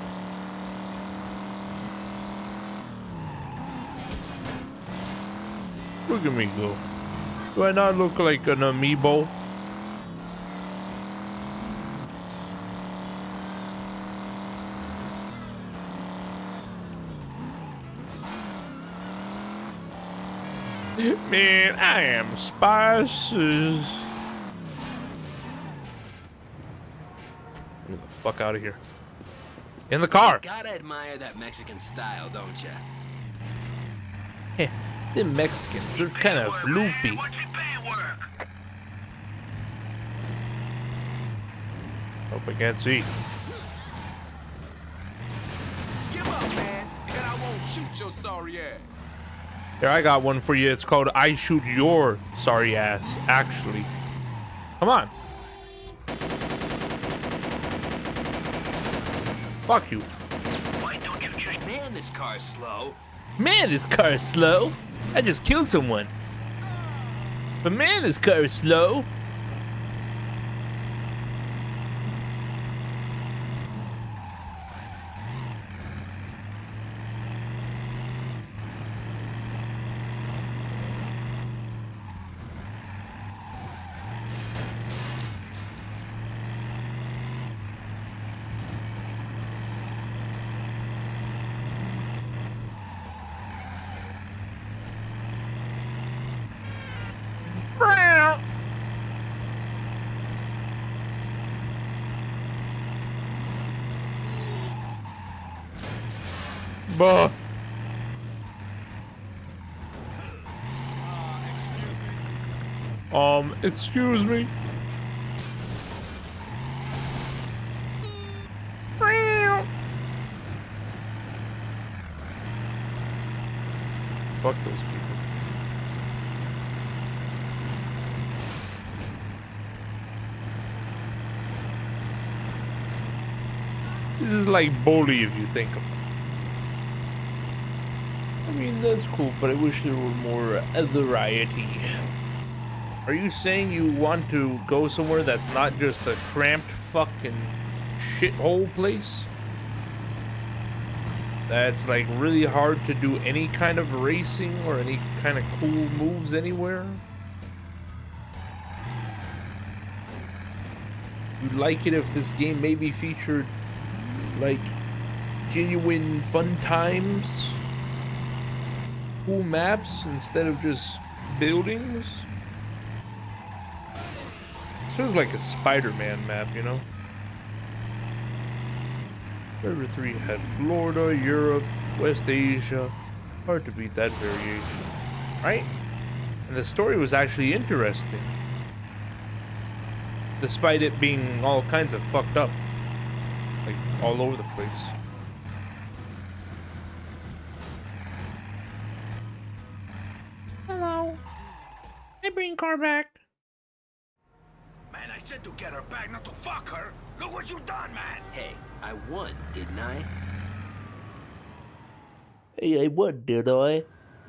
Look at me go. Do I not look like an amiibo? Man, I am spices. Get the fuck out of here. In the car. Gotta admire that Mexican style, don't ya? The Mexicans, they're kind of loopy. Hope I can't see. Give up, man, and I won't shoot your sorry ass. Here, I got one for you. It's called I Shoot Your Sorry Ass, actually. Come on. Fuck you. Man, this car's slow. Man, this car is slow. I just killed someone. But man, this car is slow. Bah. Excuse me. Fuck those people. This is like Bully if you think about it. I mean, that's cool, but I wish there were more variety. Are you saying you want to go somewhere that's not just a cramped fucking shithole place? That's like really hard to do any kind of racing or any kind of cool moves anywhere? You'd like it if this game maybe featured like genuine fun times? Cool maps instead of just buildings? This feels like a Spider-Man map, you know? Survivor 3 had Florida, Europe, West Asia. Hard to beat that variation, right? And the story was actually interesting, despite it being all kinds of fucked up, like all over the place. Hello. I bring car back. Man, I said to get her back, not to fuck her. Look what you done, man. Hey, I won, didn't I? Hey, I won, did I?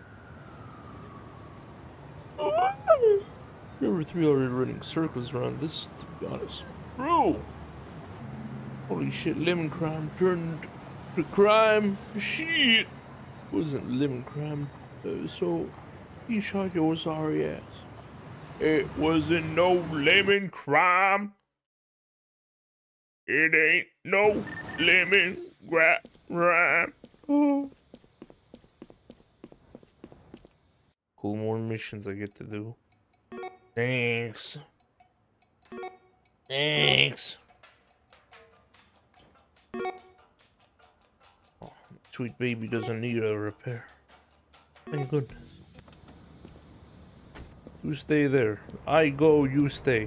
Number 3 already running circles around this, to be honest. True! Holy shit, lemon crime turned to crime. Shit! It wasn't lemon crime, so he shot your sorry ass. It wasn't no lemon crime. It ain't no lemon crime. Oh. Cool, more missions I get to do. Thanks. Thanks. Oh, sweet baby doesn't need a repair. Thank goodness. You stay there. I go, you stay.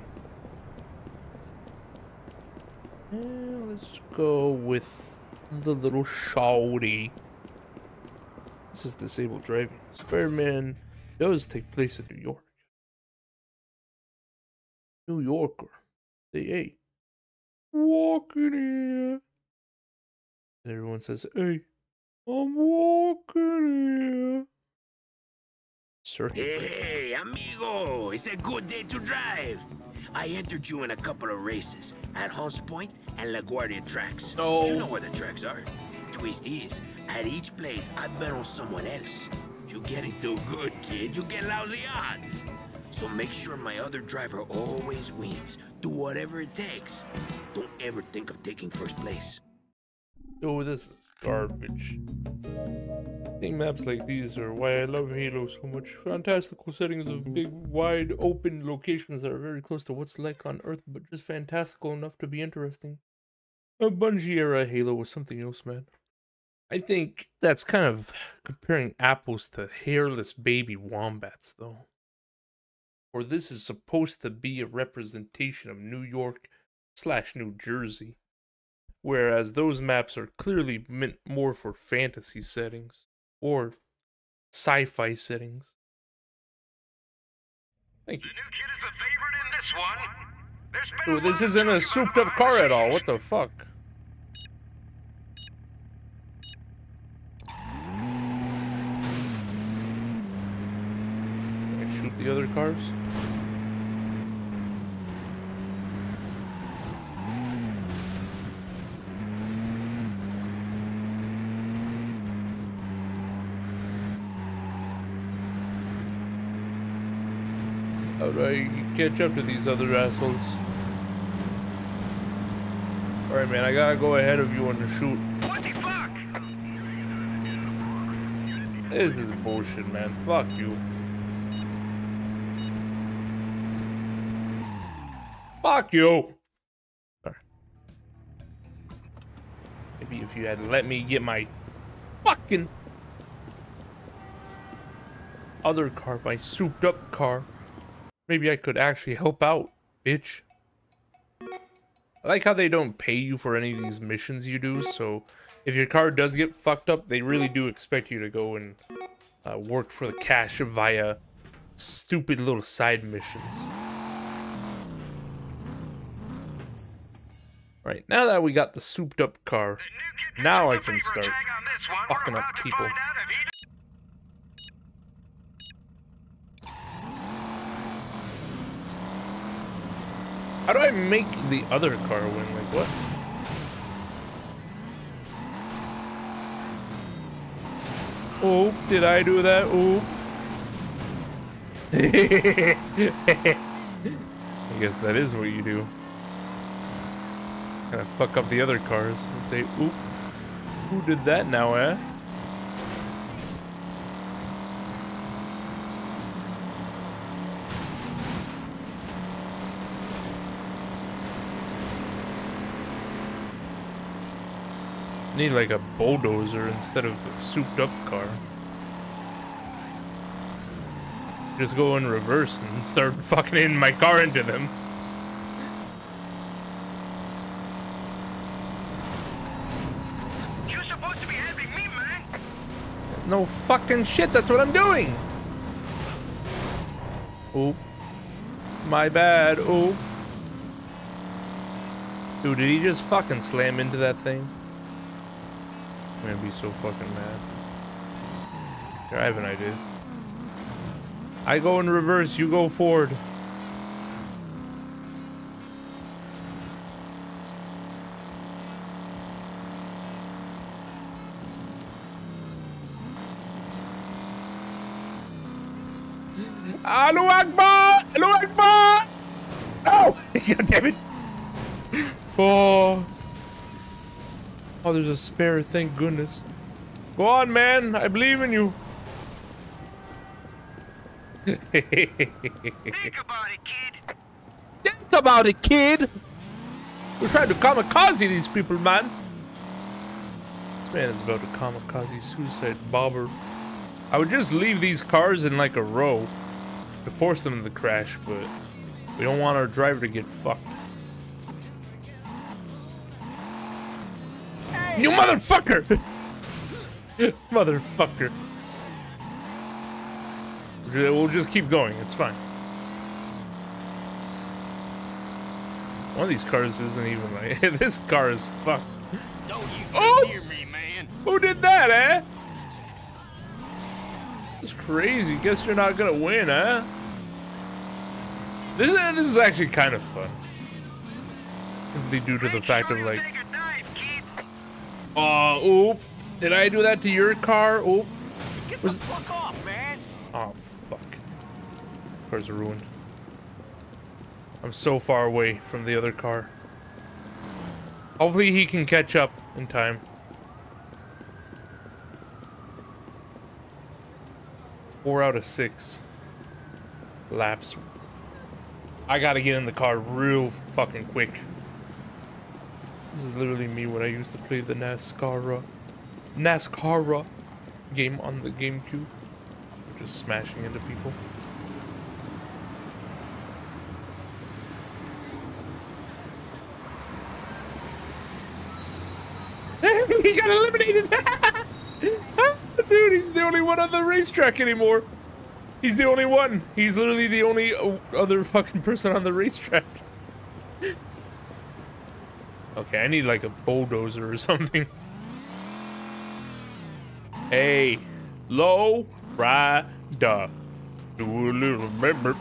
Let's go with the little shawty. This is disabled driving. Spider-Man does take place in New York. New Yorker. Say, hey, walking here. And everyone says, hey, I'm walking here. Circuit. Hey, amigo, it's a good day to drive. I entered you in a couple of races at Hunts Point and LaGuardia tracks. Oh. You know where the tracks are. Twist is, at each place, I bet on someone else. You get into good, kid. You get lousy odds. So make sure my other driver always wins. Do whatever it takes. Don't ever think of taking first place. Oh, this is garbage. I think maps like these are why I love Halo so much. Fantastical settings of big, wide, open locations that are very close to what's like on Earth, but just fantastical enough to be interesting. A Bungie era Halo was something else, man. I think that's kind of comparing apples to hairless baby wombats, though. Or this is supposed to be a representation of New York / New Jersey, whereas those maps are clearly meant more for fantasy settings or sci-fi settings. Thank you. Ooh, this isn't a souped-up car at all. What the fuck? Can I shoot the other cars? How do I catch up to these other assholes? Alright, man, I gotta go ahead of you on the shoot. What the fuck? This is bullshit, man. Fuck you. Fuck you! Sorry. Maybe if you had let me get my fucking other car, my souped up car, maybe I could actually help out, bitch. I like how they don't pay you for any of these missions you do, so if your car does get fucked up, they really do expect you to go and work for the cash via stupid little side missions. Right, now that we got the souped up car, now I can start fucking up people. How do I make the other car win? Like, what? Oh, did I do that? Oh. I guess that is what you do. Kind of fuck up the other cars and say, oop, who did that now, eh? Need like a bulldozer instead of a souped up car. Just go in reverse and start fucking in my car into them. You're supposed to be helping me, man. No fucking shit, that's what I'm doing. Oh. My bad. Oh. Dude, did he just fucking slam into that thing? I'm gonna be so fucking mad. Driving, I did. I go in reverse, you go forward. Allahu Akbar! Allahu Akbar! Oh! God damn it! Oh. Oh, there's a spare, thank goodness. Go on, man. I believe in you. Think about it, kid. Think about it, kid. We're trying to kamikaze these people, man. This man is about to kamikaze suicide bomber. I would just leave these cars in like a row to force them to crash, but we don't want our driver to get fucked. You motherfucker! Motherfucker. We'll just keep going, it's fine. One of these cars isn't even like... This car is fucked. Don't you come near me, man. Who did that, eh? It's crazy. Guess you're not gonna win, huh? This is actually kind of fun. Simply due to the fact of like... Oop. Did I do that to your car? Oop. Get the fuck off, man. Oh, fuck. Car's ruined. I'm so far away from the other car. Hopefully he can catch up in time. Four out of 6 laps. I gotta get in the car real fucking quick. This is literally me when I used to play the NASCAR game on the GameCube. Just smashing into people. He got eliminated! Dude, he's the only one on the racetrack anymore. He's the only one. He's literally the only other fucking person on the racetrack. Okay, I need like a bulldozer or something. Hey, low rider, do a little remember.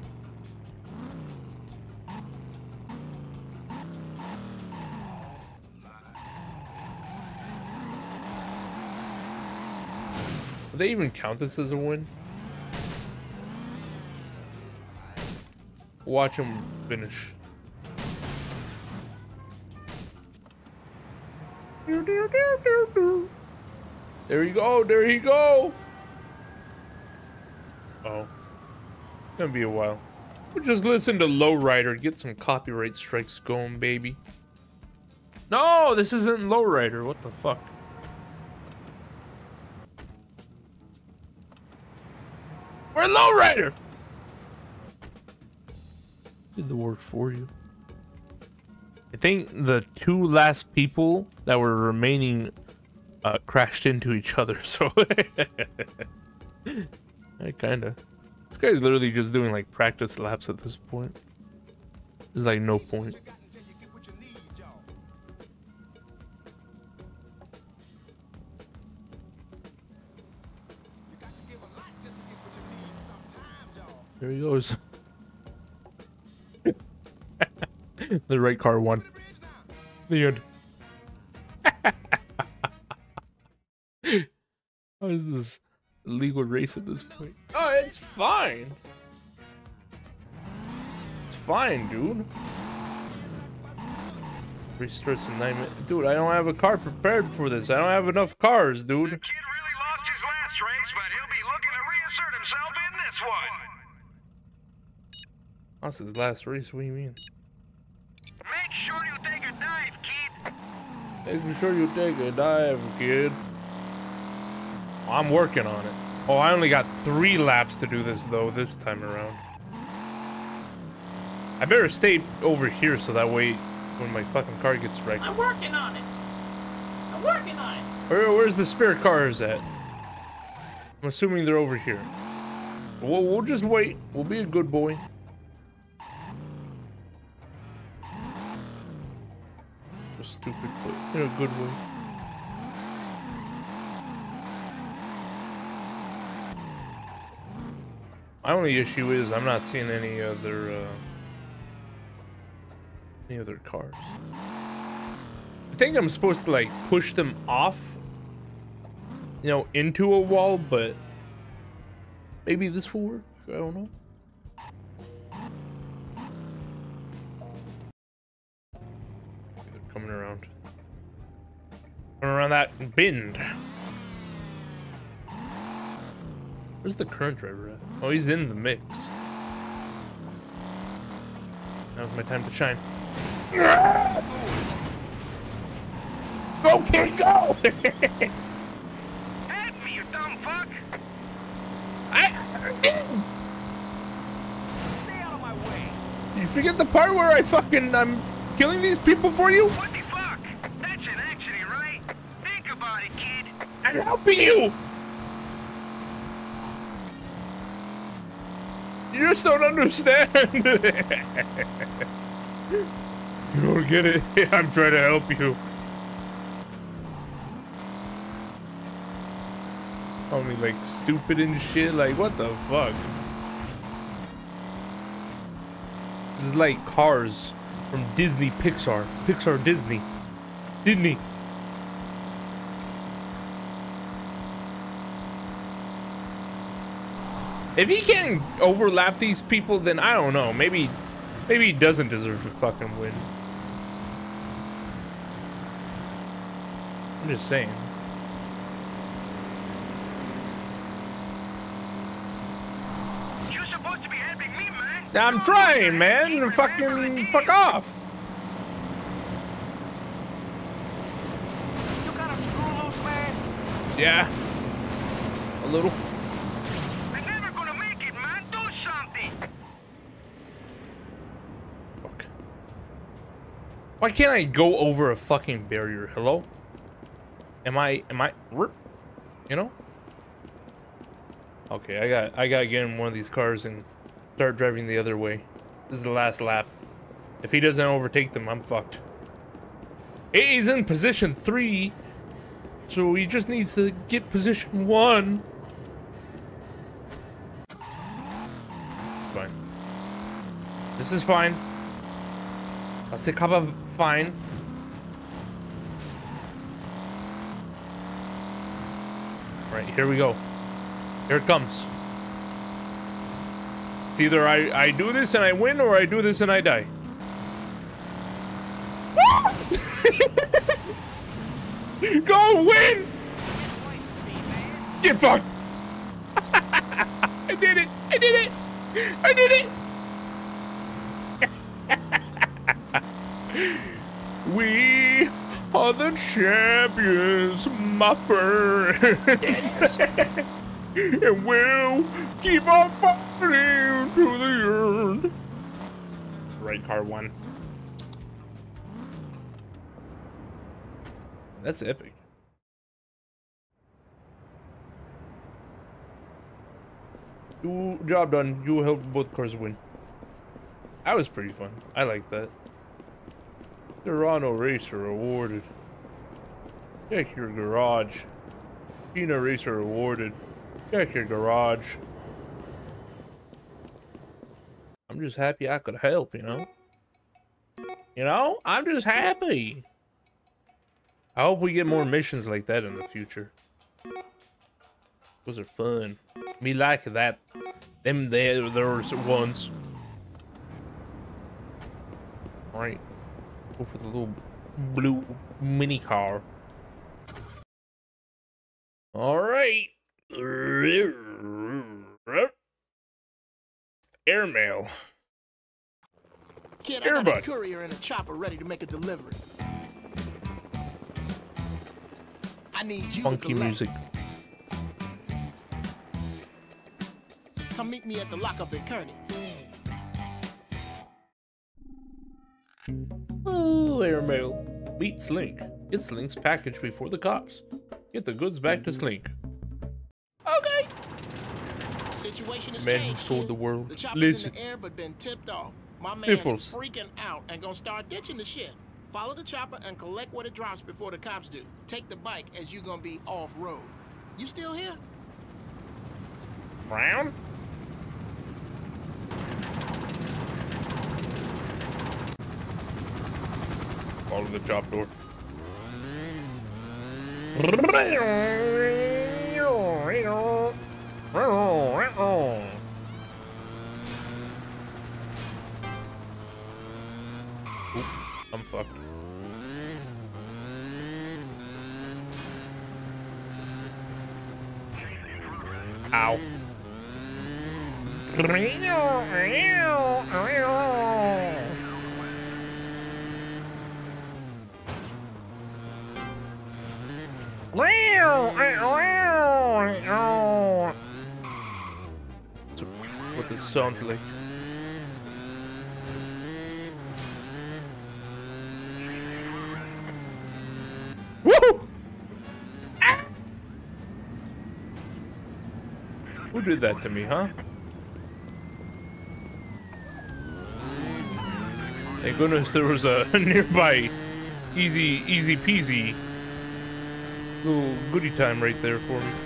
Do they even count this as a win? Watch him finish. There you go, there you go. Oh, it's gonna be a while. We'll just listen to Lowrider, get some copyright strikes going, baby. No, this isn't Lowrider. What the fuck? We're Lowrider. Did the work for you. I think the 2 last people that were remaining crashed into each other, so I kinda. This guy's literally just doing like practice laps at this point. There's like no point. There he goes. The right car won. The end. How is this a legal race at this point? Oh, it's fine. It's fine, dude. Restarts in 9 minutes. Dude, I don't have a car prepared for this. I don't have enough cars, dude. The kid really lost his last race, but he'll be looking to reassert himself in this one. Lost his last race? What do you mean? Make sure you take a dive, kid. Making sure you take a dive, kid. I'm working on it. Oh, I only got 3 laps to do this, though, this time around. I better stay over here so that way when my fucking car gets wrecked. I'm working on it. I'm working on it. Where's the spare cars at? I'm assuming they're over here. We'll just wait. We'll be a good boy. Stupid, but in a good way. My only issue is I'm not seeing any other cars. I think I'm supposed to like push them off, you know, into a wall, but maybe this will work. I don't know. Coming around. Coming around that bend. Where's the current driver at? Oh, he's in the mix. Now's my time to shine. Go, kid, go! Help me, you dumb fuck! Stay out of my way! You forget the part where I'm killing these people for you? What the fuck? That's an accident, right? Think about it, kid. I'm helping you! You just don't understand! You don't get it. I'm trying to help you. Call me like stupid and shit. Like, what the fuck? This is like Cars from Disney Pixar. Pixar Disney. Disney. If he can't overlap these people, then I don't know. Maybe he doesn't deserve to fucking win. I'm just saying. You're supposed to be helping me, man. I'm trying, man. Fucking fuck off. You got a screw loose, man? Yeah. A little. I'm never gonna make it, man. Do something. Fuck. Why can't I go over a fucking barrier? Hello? Am I, you know? Okay, I gotta get in one of these cars and start driving the other way. This is the last lap. If he doesn't overtake them, I'm fucked. He's in position 3, so he just needs to get position 1. Fine. This is fine. I'll say Kappa fine. Right, here we go. Here it comes. It's either I do this and I win, or I do this and I die. Go win! Get fucked! I did it! I did it! I did it! We are the champions, my friends. And we'll keep on fighting to the end. Right car won. That's epic. Job done. You helped both cars win. That was pretty fun. I like that. Toronto Racer awarded. Check your garage. Tina Racer awarded. Check your garage. I'm just happy I could help, you know? You know? I'm just happy. I hope we get more missions like that in the future. Those are fun. Me like that. Those ones. Alright. Go for the little blue mini car. Alright. Airmail. Kid, I got a courier and a chopper ready to make a delivery. I need you Funky to collect. music. Come meet me at the lockup in Kearney. Oh, airmail. Meet Slink. Get Slink's package before the cops. Get the goods back to Slink. Okay. Situation is Man who changed. sold kid. the world. The chopper's Listen. in the air but been tipped off. My man's Piffles. freaking out and gonna start ditching the shit. Follow the chopper and collect what it drops before the cops do. Take the bike as you gonna be off-road. You still here? Brown? Follow the chop door. Oop, I'm fucked. Ow. That's what this sounds like. Woo! Ah! Who did that to me, huh? Thank goodness there was a nearby easy peasy little goodie time right there for me.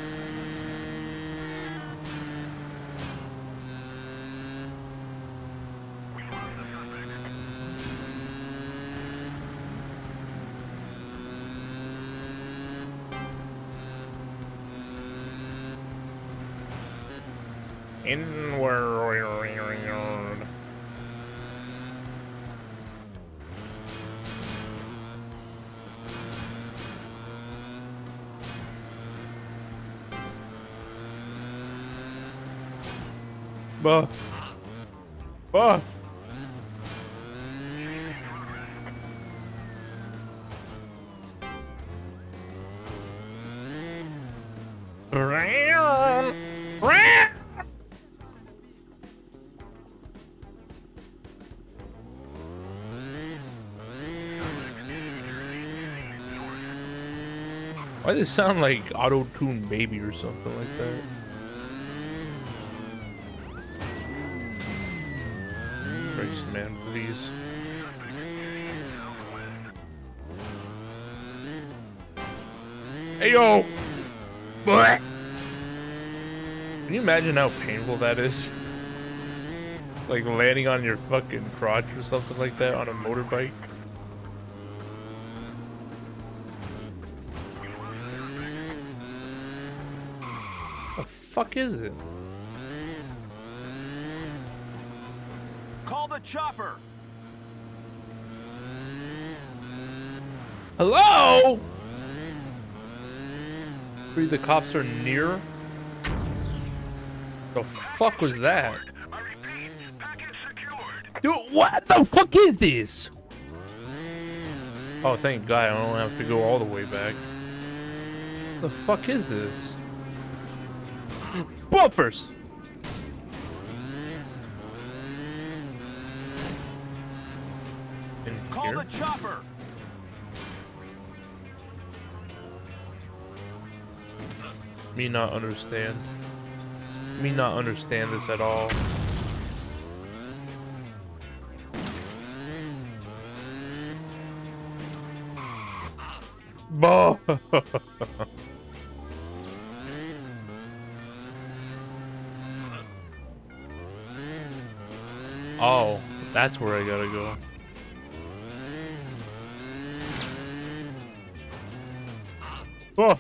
Inward. Bah. Bah. Round. Round. Why does it sound like auto-tune baby or something like that? Christ, man, please. Hey, yo! What? Can you imagine how painful that is? Like landing on your fucking crotch or something like that on a motorbike? What the fuck is it? Call the chopper. Hello? Maybe the cops are near? The fuck was that? Dude, what the fuck is this? Oh, thank God I don't have to go all the way back. The fuck is this? Bumpers! In Call here? the chopper. Me not understand. Me not understand this at all. Bah. Oh, that's where I gotta go. Oh.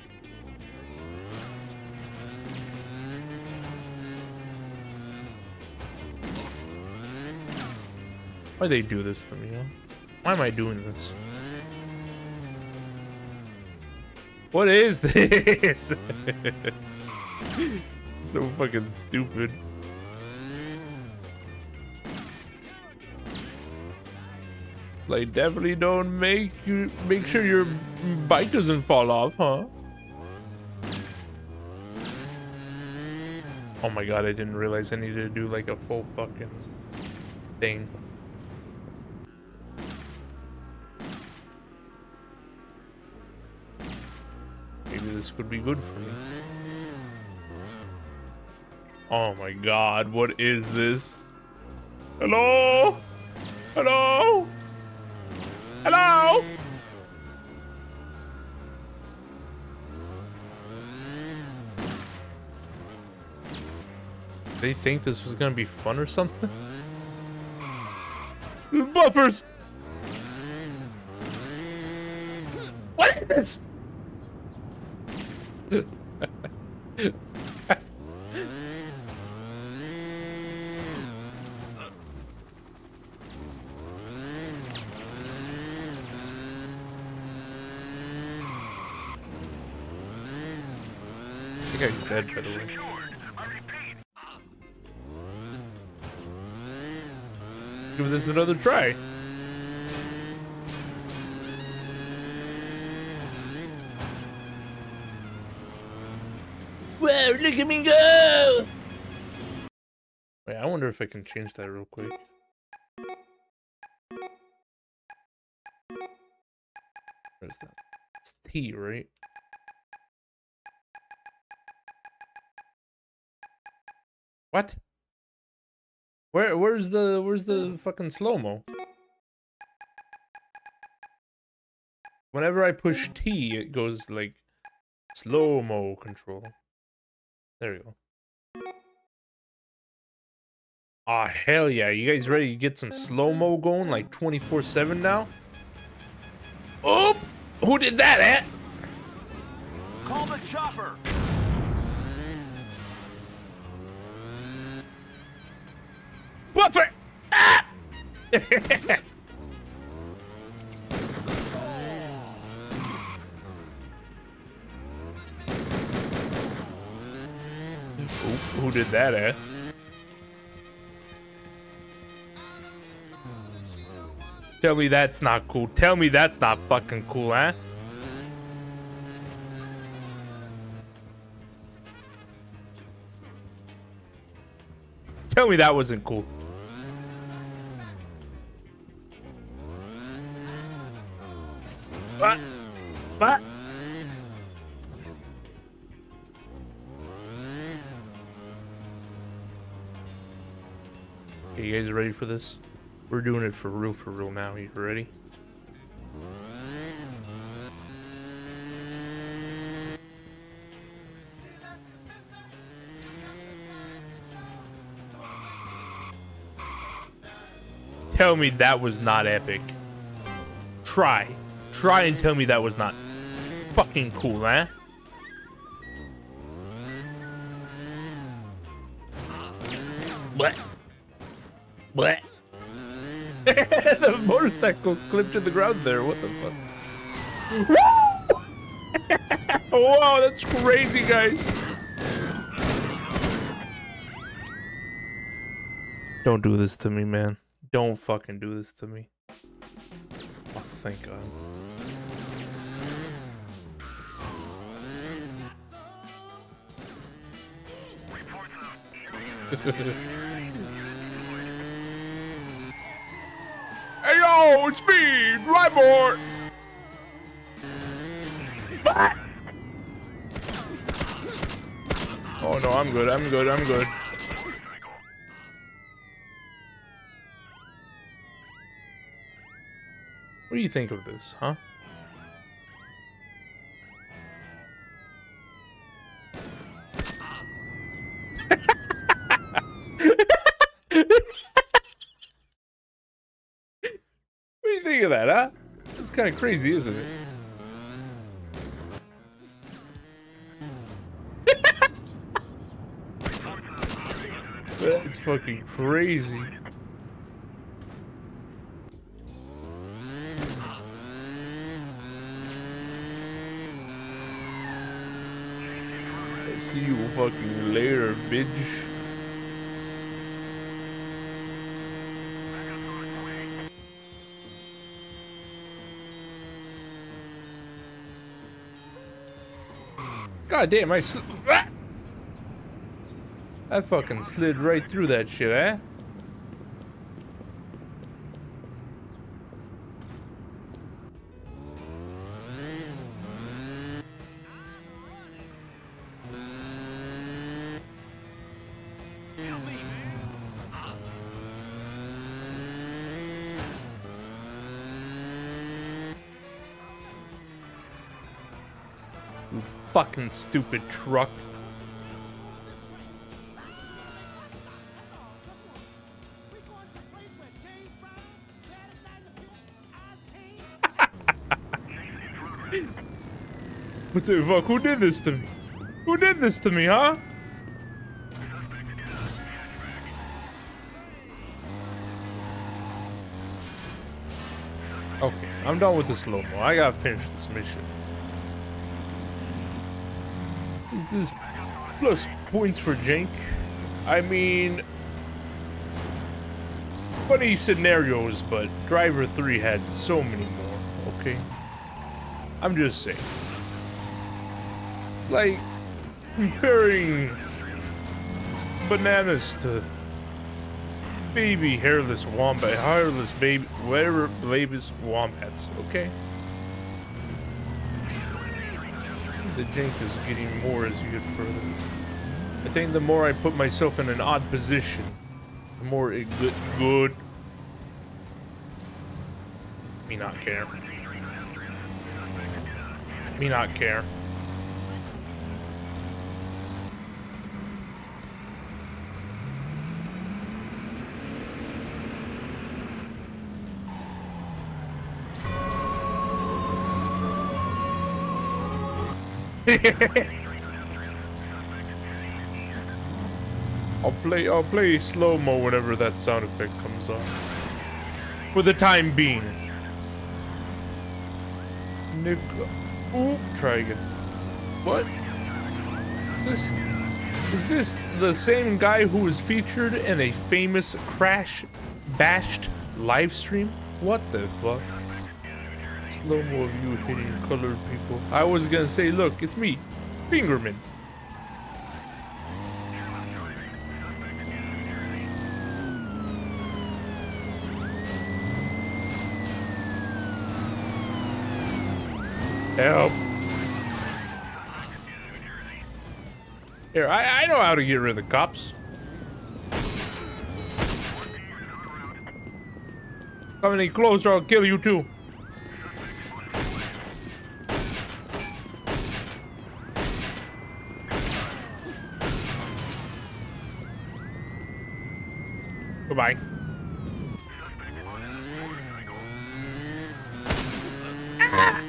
Why they do this to me, huh? Why am I doing this? What is this? So fucking stupid. Like, definitely don't make sure your bike doesn't fall off, huh? Oh my god, I didn't realize I needed to do like a full fucking thing. Maybe this could be good for me. Oh my god, what is this? Hello? Hello? Hello? They think this was gonna be fun or something? Buffers! What is this? I think he's dead, by the way. Give this another try. Whoa, look at me go! Wait, I wonder if I can change that real quick. Where's that? It's T, right? What? Where's the fucking slow-mo? Whenever I push T, it goes like slow-mo control. There we go. Ah, hell yeah. You guys ready to get some slow-mo going like 24/7 now? Oh! Who did that, eh? Call the chopper. Buffer! Ah! Who did that, eh? Tell me that's not cool. Tell me that's not fucking cool, huh? Tell me that wasn't cool. What? What? Okay, you guys ready for this? We're doing it for real now. You ready? Tell me that was not epic. Try and tell me that was not fucking cool, huh? What? What? The motorcycle clipped to the ground there. What the fuck? Whoa, that's crazy, guys. Don't do this to me, man. Don't fucking do this to me. Oh, thank God. Hey yo, it's me, Drybor. Oh no, I'm good. What do you think of this, huh? What do you think of that, huh? That's kind of crazy, isn't it? That's fucking crazy. See you fucking later, bitch. God damn, I fucking slid right through that shit, eh? You fucking stupid truck. What the fuck? Who did this to me? Who did this to me, huh? Okay, I'm done with the slow-mo. I gotta finish this mission. Is this plus points for Jank? I mean, funny scenarios, but Driver 3 had so many more, okay? I'm just saying. Like, comparing bananas to baby hairless wombat, hairless baby, whatever babies wombats, okay? The jank is getting more as you get further. I think the more I put myself in an odd position, the more it get good. Me not care. Me not care. I'll play slow-mo whenever that sound effect comes on. For the time being. Nick, ooh, try again. What? Is this the same guy who was featured in a famous Crash Bashed live stream? What the fuck? Slow-mo of you hitting colored people. I was gonna say, look, it's me, Fingerman. Help. Here, I know how to get rid of the cops. Come any closer, I'll kill you too. Goodbye. Ah!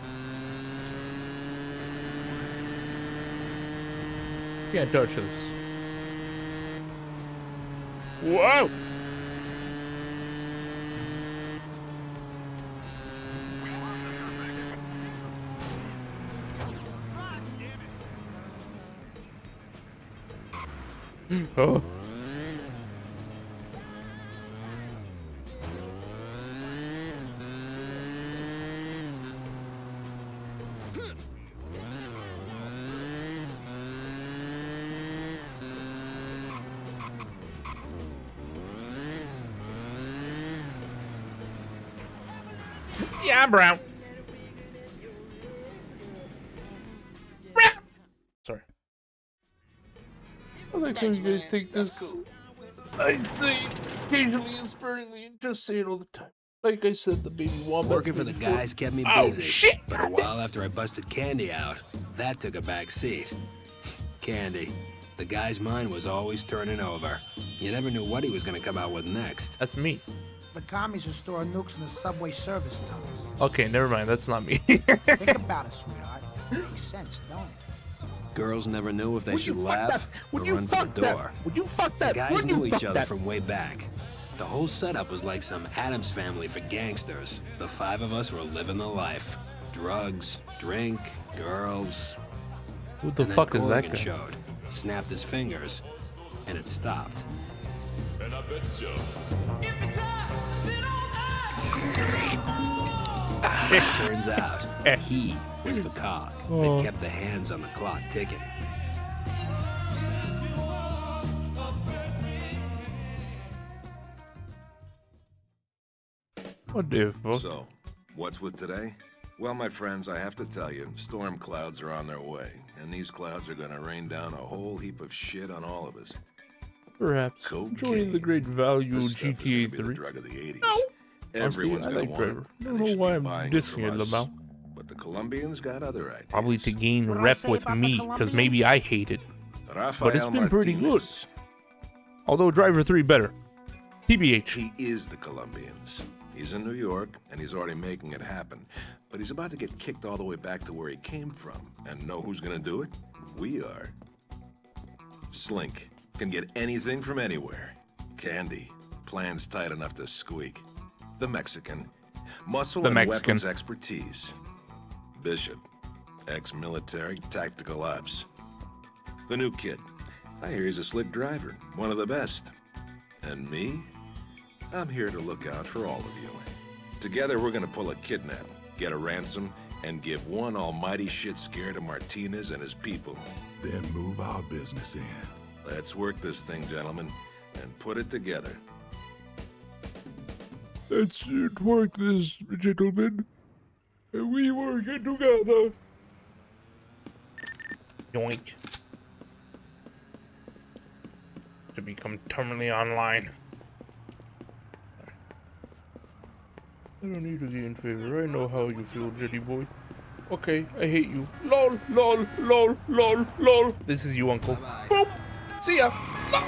Can't touch this. Whoa! Oh. Yeah, I'm brown. Brown. Sorry. I like when you guys take this. Cool. I'd say occasionally and sparingly, and just say it all the time. Like I said, the baby wombat. Working for the guys kept me busy. Oh shit! But a while after I busted Candy out, that took a back seat. Candy. The guy's mind was always turning over. You never knew what he was gonna come out with next. That's me. The commies are storing nukes in the subway service tunnels. Okay, never mind. That's not me. Think about it, sweetheart. Makes sense, don't it? Girls never knew if they should laugh or run for the door. Would you fuck that? The guys knew each other from way back. The whole setup was like some Addams Family for gangsters. The five of us were living the life. Drugs, drink, girls. Who the fuck is that guy? Showed, snapped his fingers, and it stopped. And I bet you. Turns out, he was the cog Oh. that kept the hands on the clock ticking. What the fuck? So, what's with today? Well, my friends, I have to tell you, storm clouds are on their way, and these clouds are gonna rain down a whole heap of shit on all of us. Perhaps Cocaine. joining the great value This stuff is GTA gonna be the 3. drug of the 80s. No. Everyone's Honestly, I gonna like want it, Driver. I and don't they know should why be I'm buying dissing from it us. about. But the Colombians got other ideas. Probably to gain What'd I rep say with about the me, because maybe I hate it. Rafael But it's been pretty good. Martinez. Although Driver 3 better. TBH. He is the Colombians. He's in New York, and he's already making it happen. But he's about to get kicked all the way back to where he came from. And know who's gonna do it? We are. Slink can get anything from anywhere. Candy, plans tight enough to squeak. The Mexican, muscle The and Mexican. weapons expertise. Bishop, ex-military, tactical ops. The new kid, I hear he's a slick driver, one of the best. And me? I'm here to look out for all of you. Together, we're gonna pull a kidnap, get a ransom, and give one almighty shit scare to Martinez and his people. Then move our business in. Let's work this thing, gentlemen, and put it together. Let's work this, gentlemen. We work it together. Yoink. To become terminally online. I don't need to get in favor. I know how you feel, Jetty boy. Okay, I hate you. Lol, lol, lol, lol, lol. This is you, Uncle. Boop. See ya.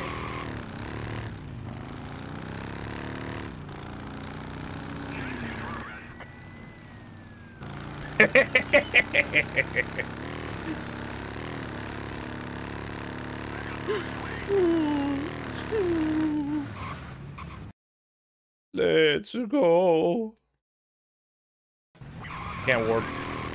Let's go. Can't warp.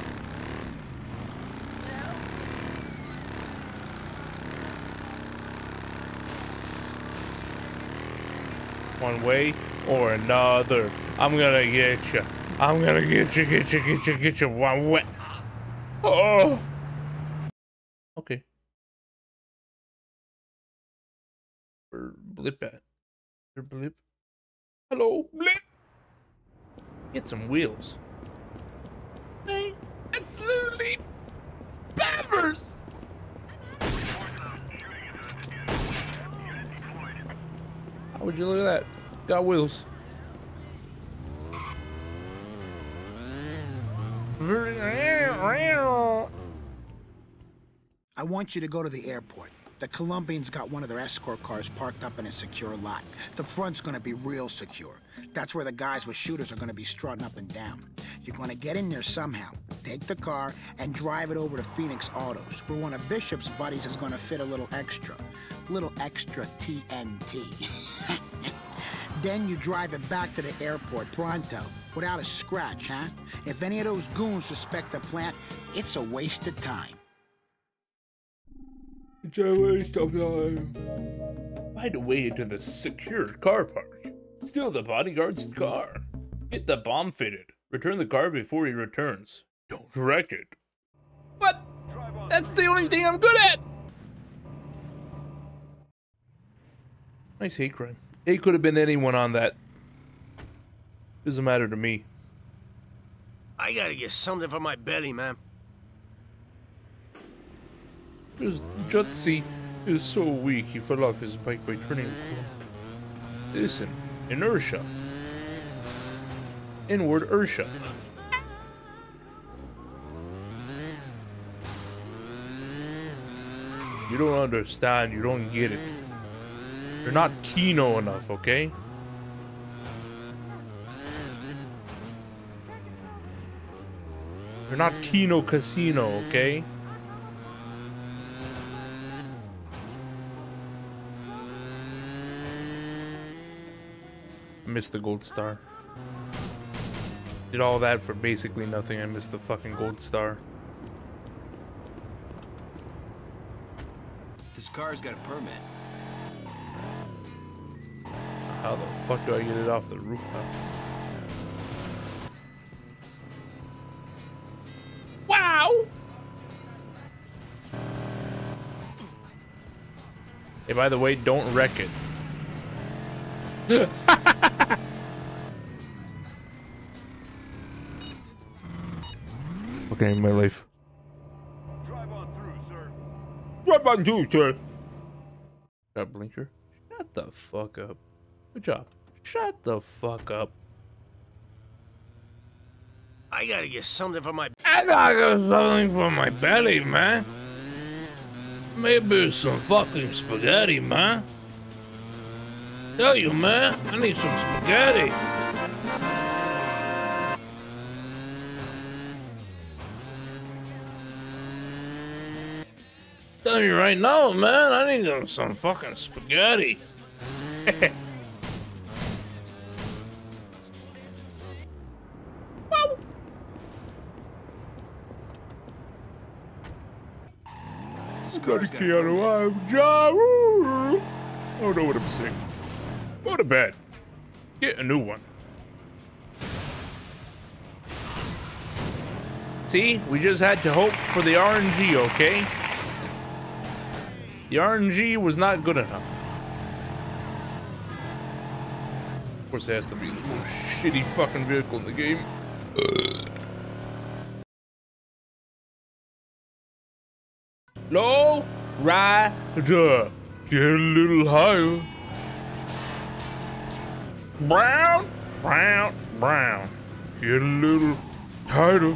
One way or another. I'm gonna get you. I'm gonna get you one way. Oh. Okay. Where Blip at? Where Blip? Hello, Blip. Get some wheels. Hey, it's literally Babbers. How would you look at that? Got wheels. I want you to go to the airport. The Colombians got one of their escort cars parked up in a secure lot. The front's gonna be real secure. That's where the guys with shooters are gonna be strutting up and down. You're gonna get in there somehow, take the car, and drive it over to Phoenix Autos, where one of Bishop's buddies is gonna fit a little extra. Little extra TNT. Then you drive it back to the airport pronto, without a scratch, huh? If any of those goons suspect the plant, it's a waste of time. It's a waste of time. Find a way into the secured car park. Steal the bodyguard's car. Get the bomb fitted. Return the car before he returns. Don't wreck it. But that's the only thing I'm good at. Nice hate crime. It could have been anyone on that. Doesn't matter to me. I gotta get something for my belly, man. Jutsi is so weak he fell off his bike by turning. Listen, inertia. Inward inertia. You don't understand, you don't get it. You're not Kino enough, okay? You're not Kino Casino, okay? I missed the gold star. Did all that for basically nothing. I missed the fucking gold star. This car's got a permit. How the fuck do I get it off the rooftop? Wow! Hey, by the way, don't wreck it. Okay, my life. Drive on through, sir. Drive on through, sir. Got blinker. Shut the fuck up. Good job. Shut the fuck up. I gotta get something for my... I gotta get something for my belly, man. Maybe some fucking spaghetti, man. Tell you, man, I need some spaghetti. Tell you right now, man, I need some fucking spaghetti. Got a Keanu, I'm John. I don't know what I'm saying. Go to bed. Get a new one. See, we just had to hope for the RNG, okay? The RNG was not good enough. Of course, it has to be the most shitty fucking vehicle in the game. Low rider, get a little higher. Brown, brown, brown, get a little tighter.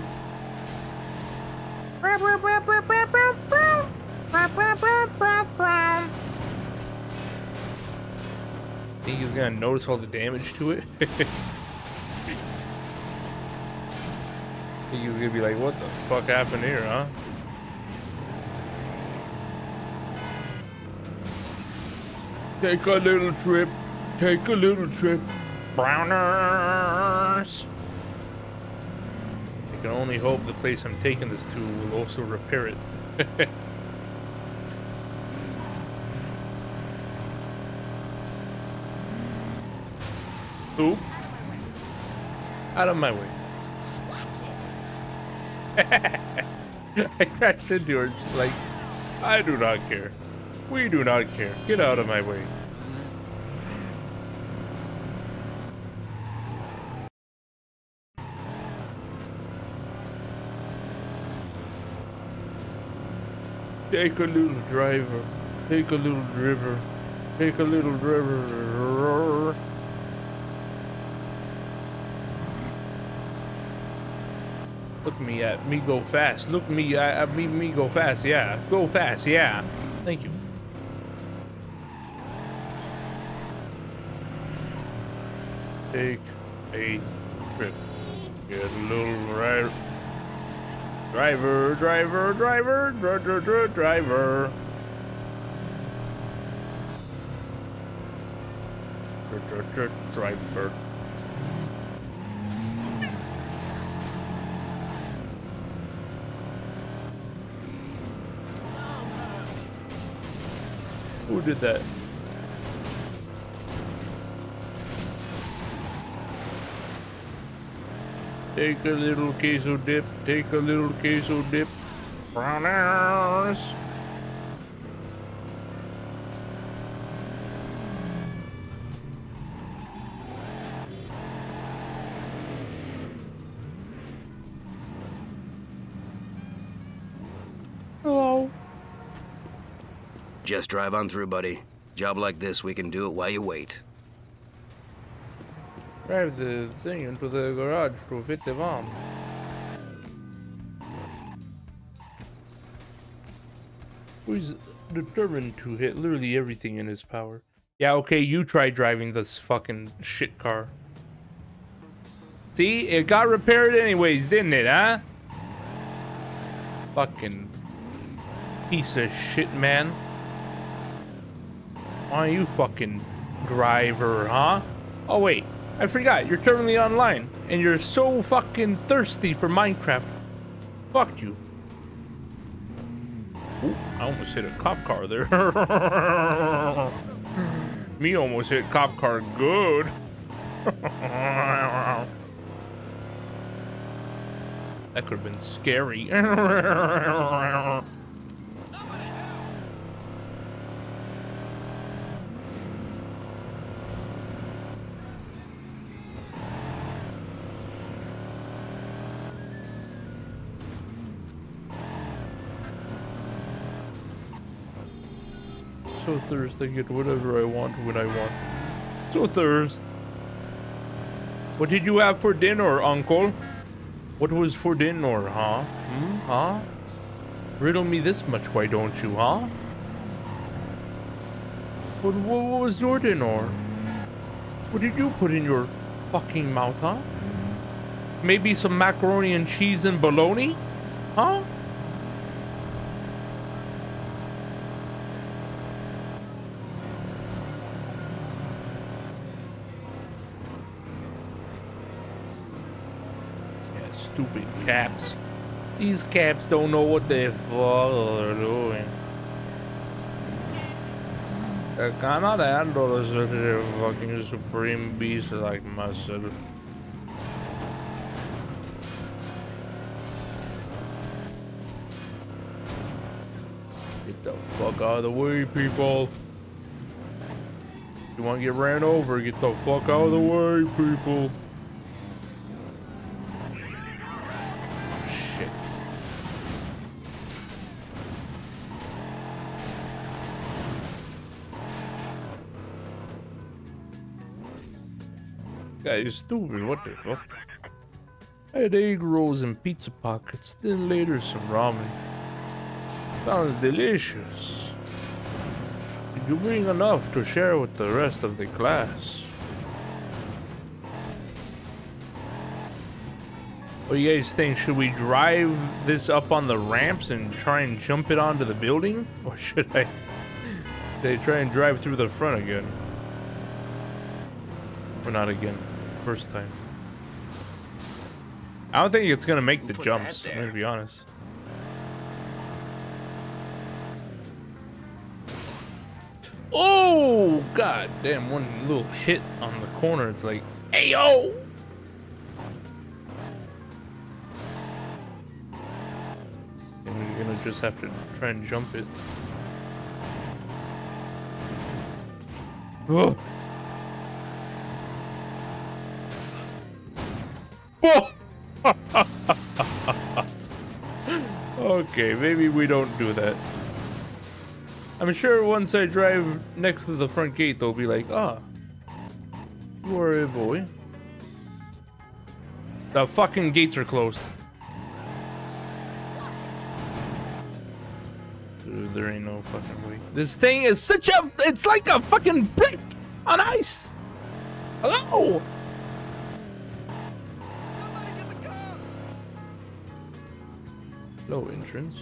Think he's gonna notice all the damage to it? Think he's gonna be like, what the fuck happened here, huh? Take a little trip, take a little trip, Browners. I can only hope the place I'm taking this to will also repair it. Oops. Out of my way. I crashed into her, just like, I do not care. We do not care. Get out of my way. Take a little driver. Take a little driver. Take a little driver. Look me at me go fast. Look me at me go fast. Yeah. Go fast. Yeah. Thank you. Take a trip. Get a little driver. Driver, driver, driver, driver, driver. Driver. Who did that? Take a little queso dip, take a little queso dip. Browners. Hello. Just drive on through, buddy. Job like this, we can do it while you wait. Drive the thing into the garage to fit the bomb. Who's determined to hit literally everything in his power. Yeah, okay, you try driving this fucking shit car. See, it got repaired anyways, didn't it, huh? Fucking piece of shit, man. Why you fucking driver, huh? Oh, wait. I forgot, you're terminally online, and you're so fucking thirsty for Minecraft. Fuck you. Ooh, I almost hit a cop car there. Me almost hit cop car good. That could have been scary. so thirsty. I get whatever I want when I want. So thirst. What did you have for dinner, Uncle? What was for dinner, huh? Huh? Riddle me this much, why don't you, huh? What was your dinner? What did you put in your fucking mouth, huh? Maybe some macaroni and cheese and bologna? Huh? Yeah, stupid caps. These caps don't know what the fuck they're doing. I cannot handle such a fucking supreme beast like myself. Get the fuck out of the way, people. You want to get ran over, get the fuck out of the way, people. Shit. Guy is stupid, what the fuck? I had egg rolls and pizza pockets, then later some ramen. Sounds delicious. Did you bring enough to share with the rest of the class? What do you guys think? Should we drive this up on the ramps and try and jump it onto the building? Or should they try and drive through the front again? Or not again. First time. I don't think it's gonna make the jumps, I'm gonna be honest. Oh, god damn, one little hit on the corner, it's like, hey yo! And we're gonna just have to try and jump it. Oh! Oh! Okay, maybe we don't do that. I'm sure once I drive next to the front gate, they'll be like, ah, you are a boy. The fucking gates are closed. Dude, there ain't no fucking way. This thing is such a, it's like a fucking brick on ice. Hello? Low entrance.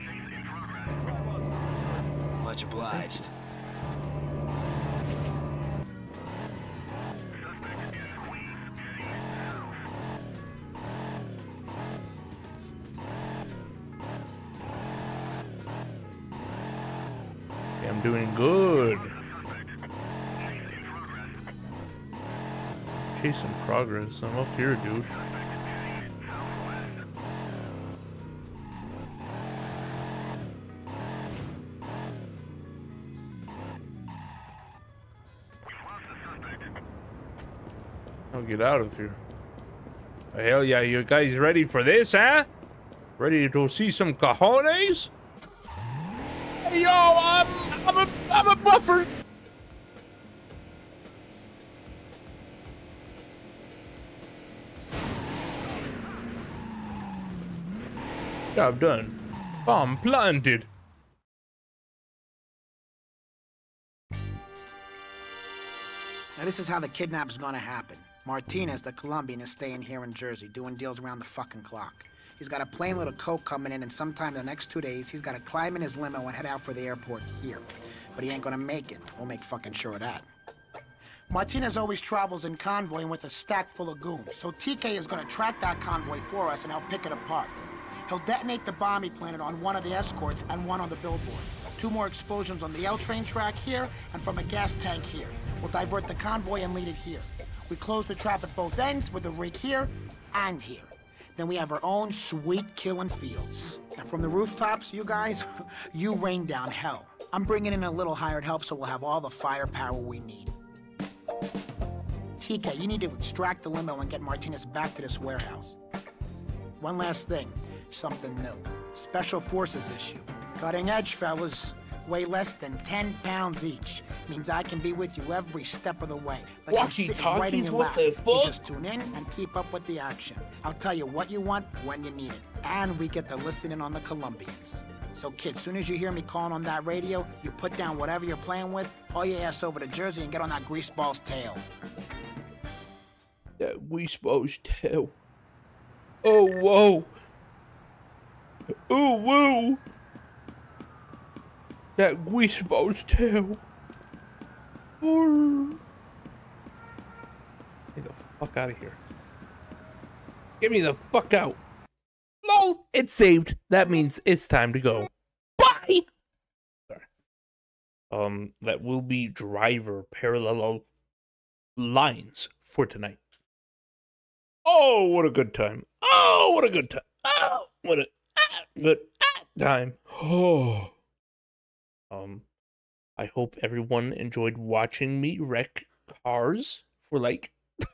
Much obliged. Okay, I'm doing good. Chasing progress. I'm up here, dude. I'll get out of here. Hell yeah, you guys ready for this, huh? Ready to see some cojones? Hey, yo, I'm a buffer. Job done. Bomb planted. Now this is how the kidnap's gonna happen. Martinez, the Colombian, is staying here in Jersey, doing deals around the fucking clock. He's got a plain little coke coming in, and sometime in the next 2 days, he's gotta climb in his limo and head out for the airport here. But he ain't gonna make it. We'll make fucking sure of that. Martinez always travels in convoy and with a stack full of goons, so TK is gonna track that convoy for us and help pick it apart. He'll detonate the bomb he planted on one of the escorts and one on the billboard. 2 more explosions on the L train track here and from a gas tank here. We'll divert the convoy and lead it here. We close the trap at both ends with a rig here and here. Then we have our own sweet killing fields. And from the rooftops, you guys, you rain down hell. I'm bringing in a little hired help so we'll have all the firepower we need. TK, you need to extract the limo and get Martinez back to this warehouse. One last thing, something new. Special forces issue. Cutting edge, fellas. weigh less than 10 pounds each. Means I can be with you every step of the way. Like I'm sitting right in your lap. You just tune in and keep up with the action. I'll tell you what you want when you need it. And we get to listen in on the Colombians. So kids, soon as you hear me calling on that radio, you put down whatever you're playing with, haul your ass over to Jersey and get on that greaseball's tail. That greaseball's tail. Oh, whoa. Oh, whoa. That greaseball's tail. Oh. Get the fuck out of here. Get me the fuck out. LOL, it's saved. That means it's time to go. Bye! Sorry. That will be driver parallel lines for tonight. Oh, what a good time. Oh, what a good time. Oh, what a good time. Oh. I hope everyone enjoyed watching me wreck cars for like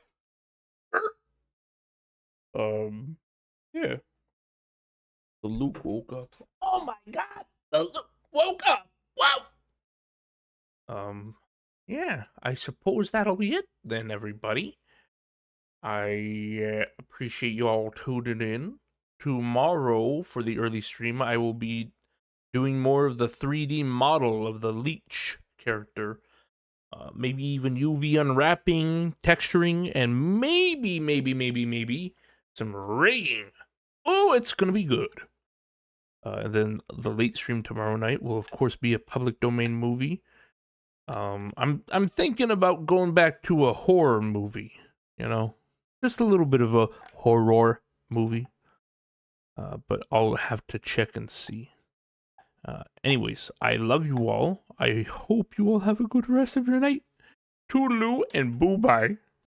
yeah. The Luke woke up. Oh my god! The Luke woke up! Wow! Yeah, I suppose that'll be it then, everybody. I appreciate you all tuning in. Tomorrow, for the early stream, I will be doing more of the 3D model of the Leech character. Maybe even UV unwrapping, texturing, and maybe some rigging. Oh, it's gonna be good. And then the late stream tomorrow night will, of course, be a public domain movie. I'm thinking about going back to a horror movie. You know, just a little bit of a horror movie. But I'll have to check and see. Anyways, I love you all. I hope you all have a good rest of your night. Toodaloo and boo-bye.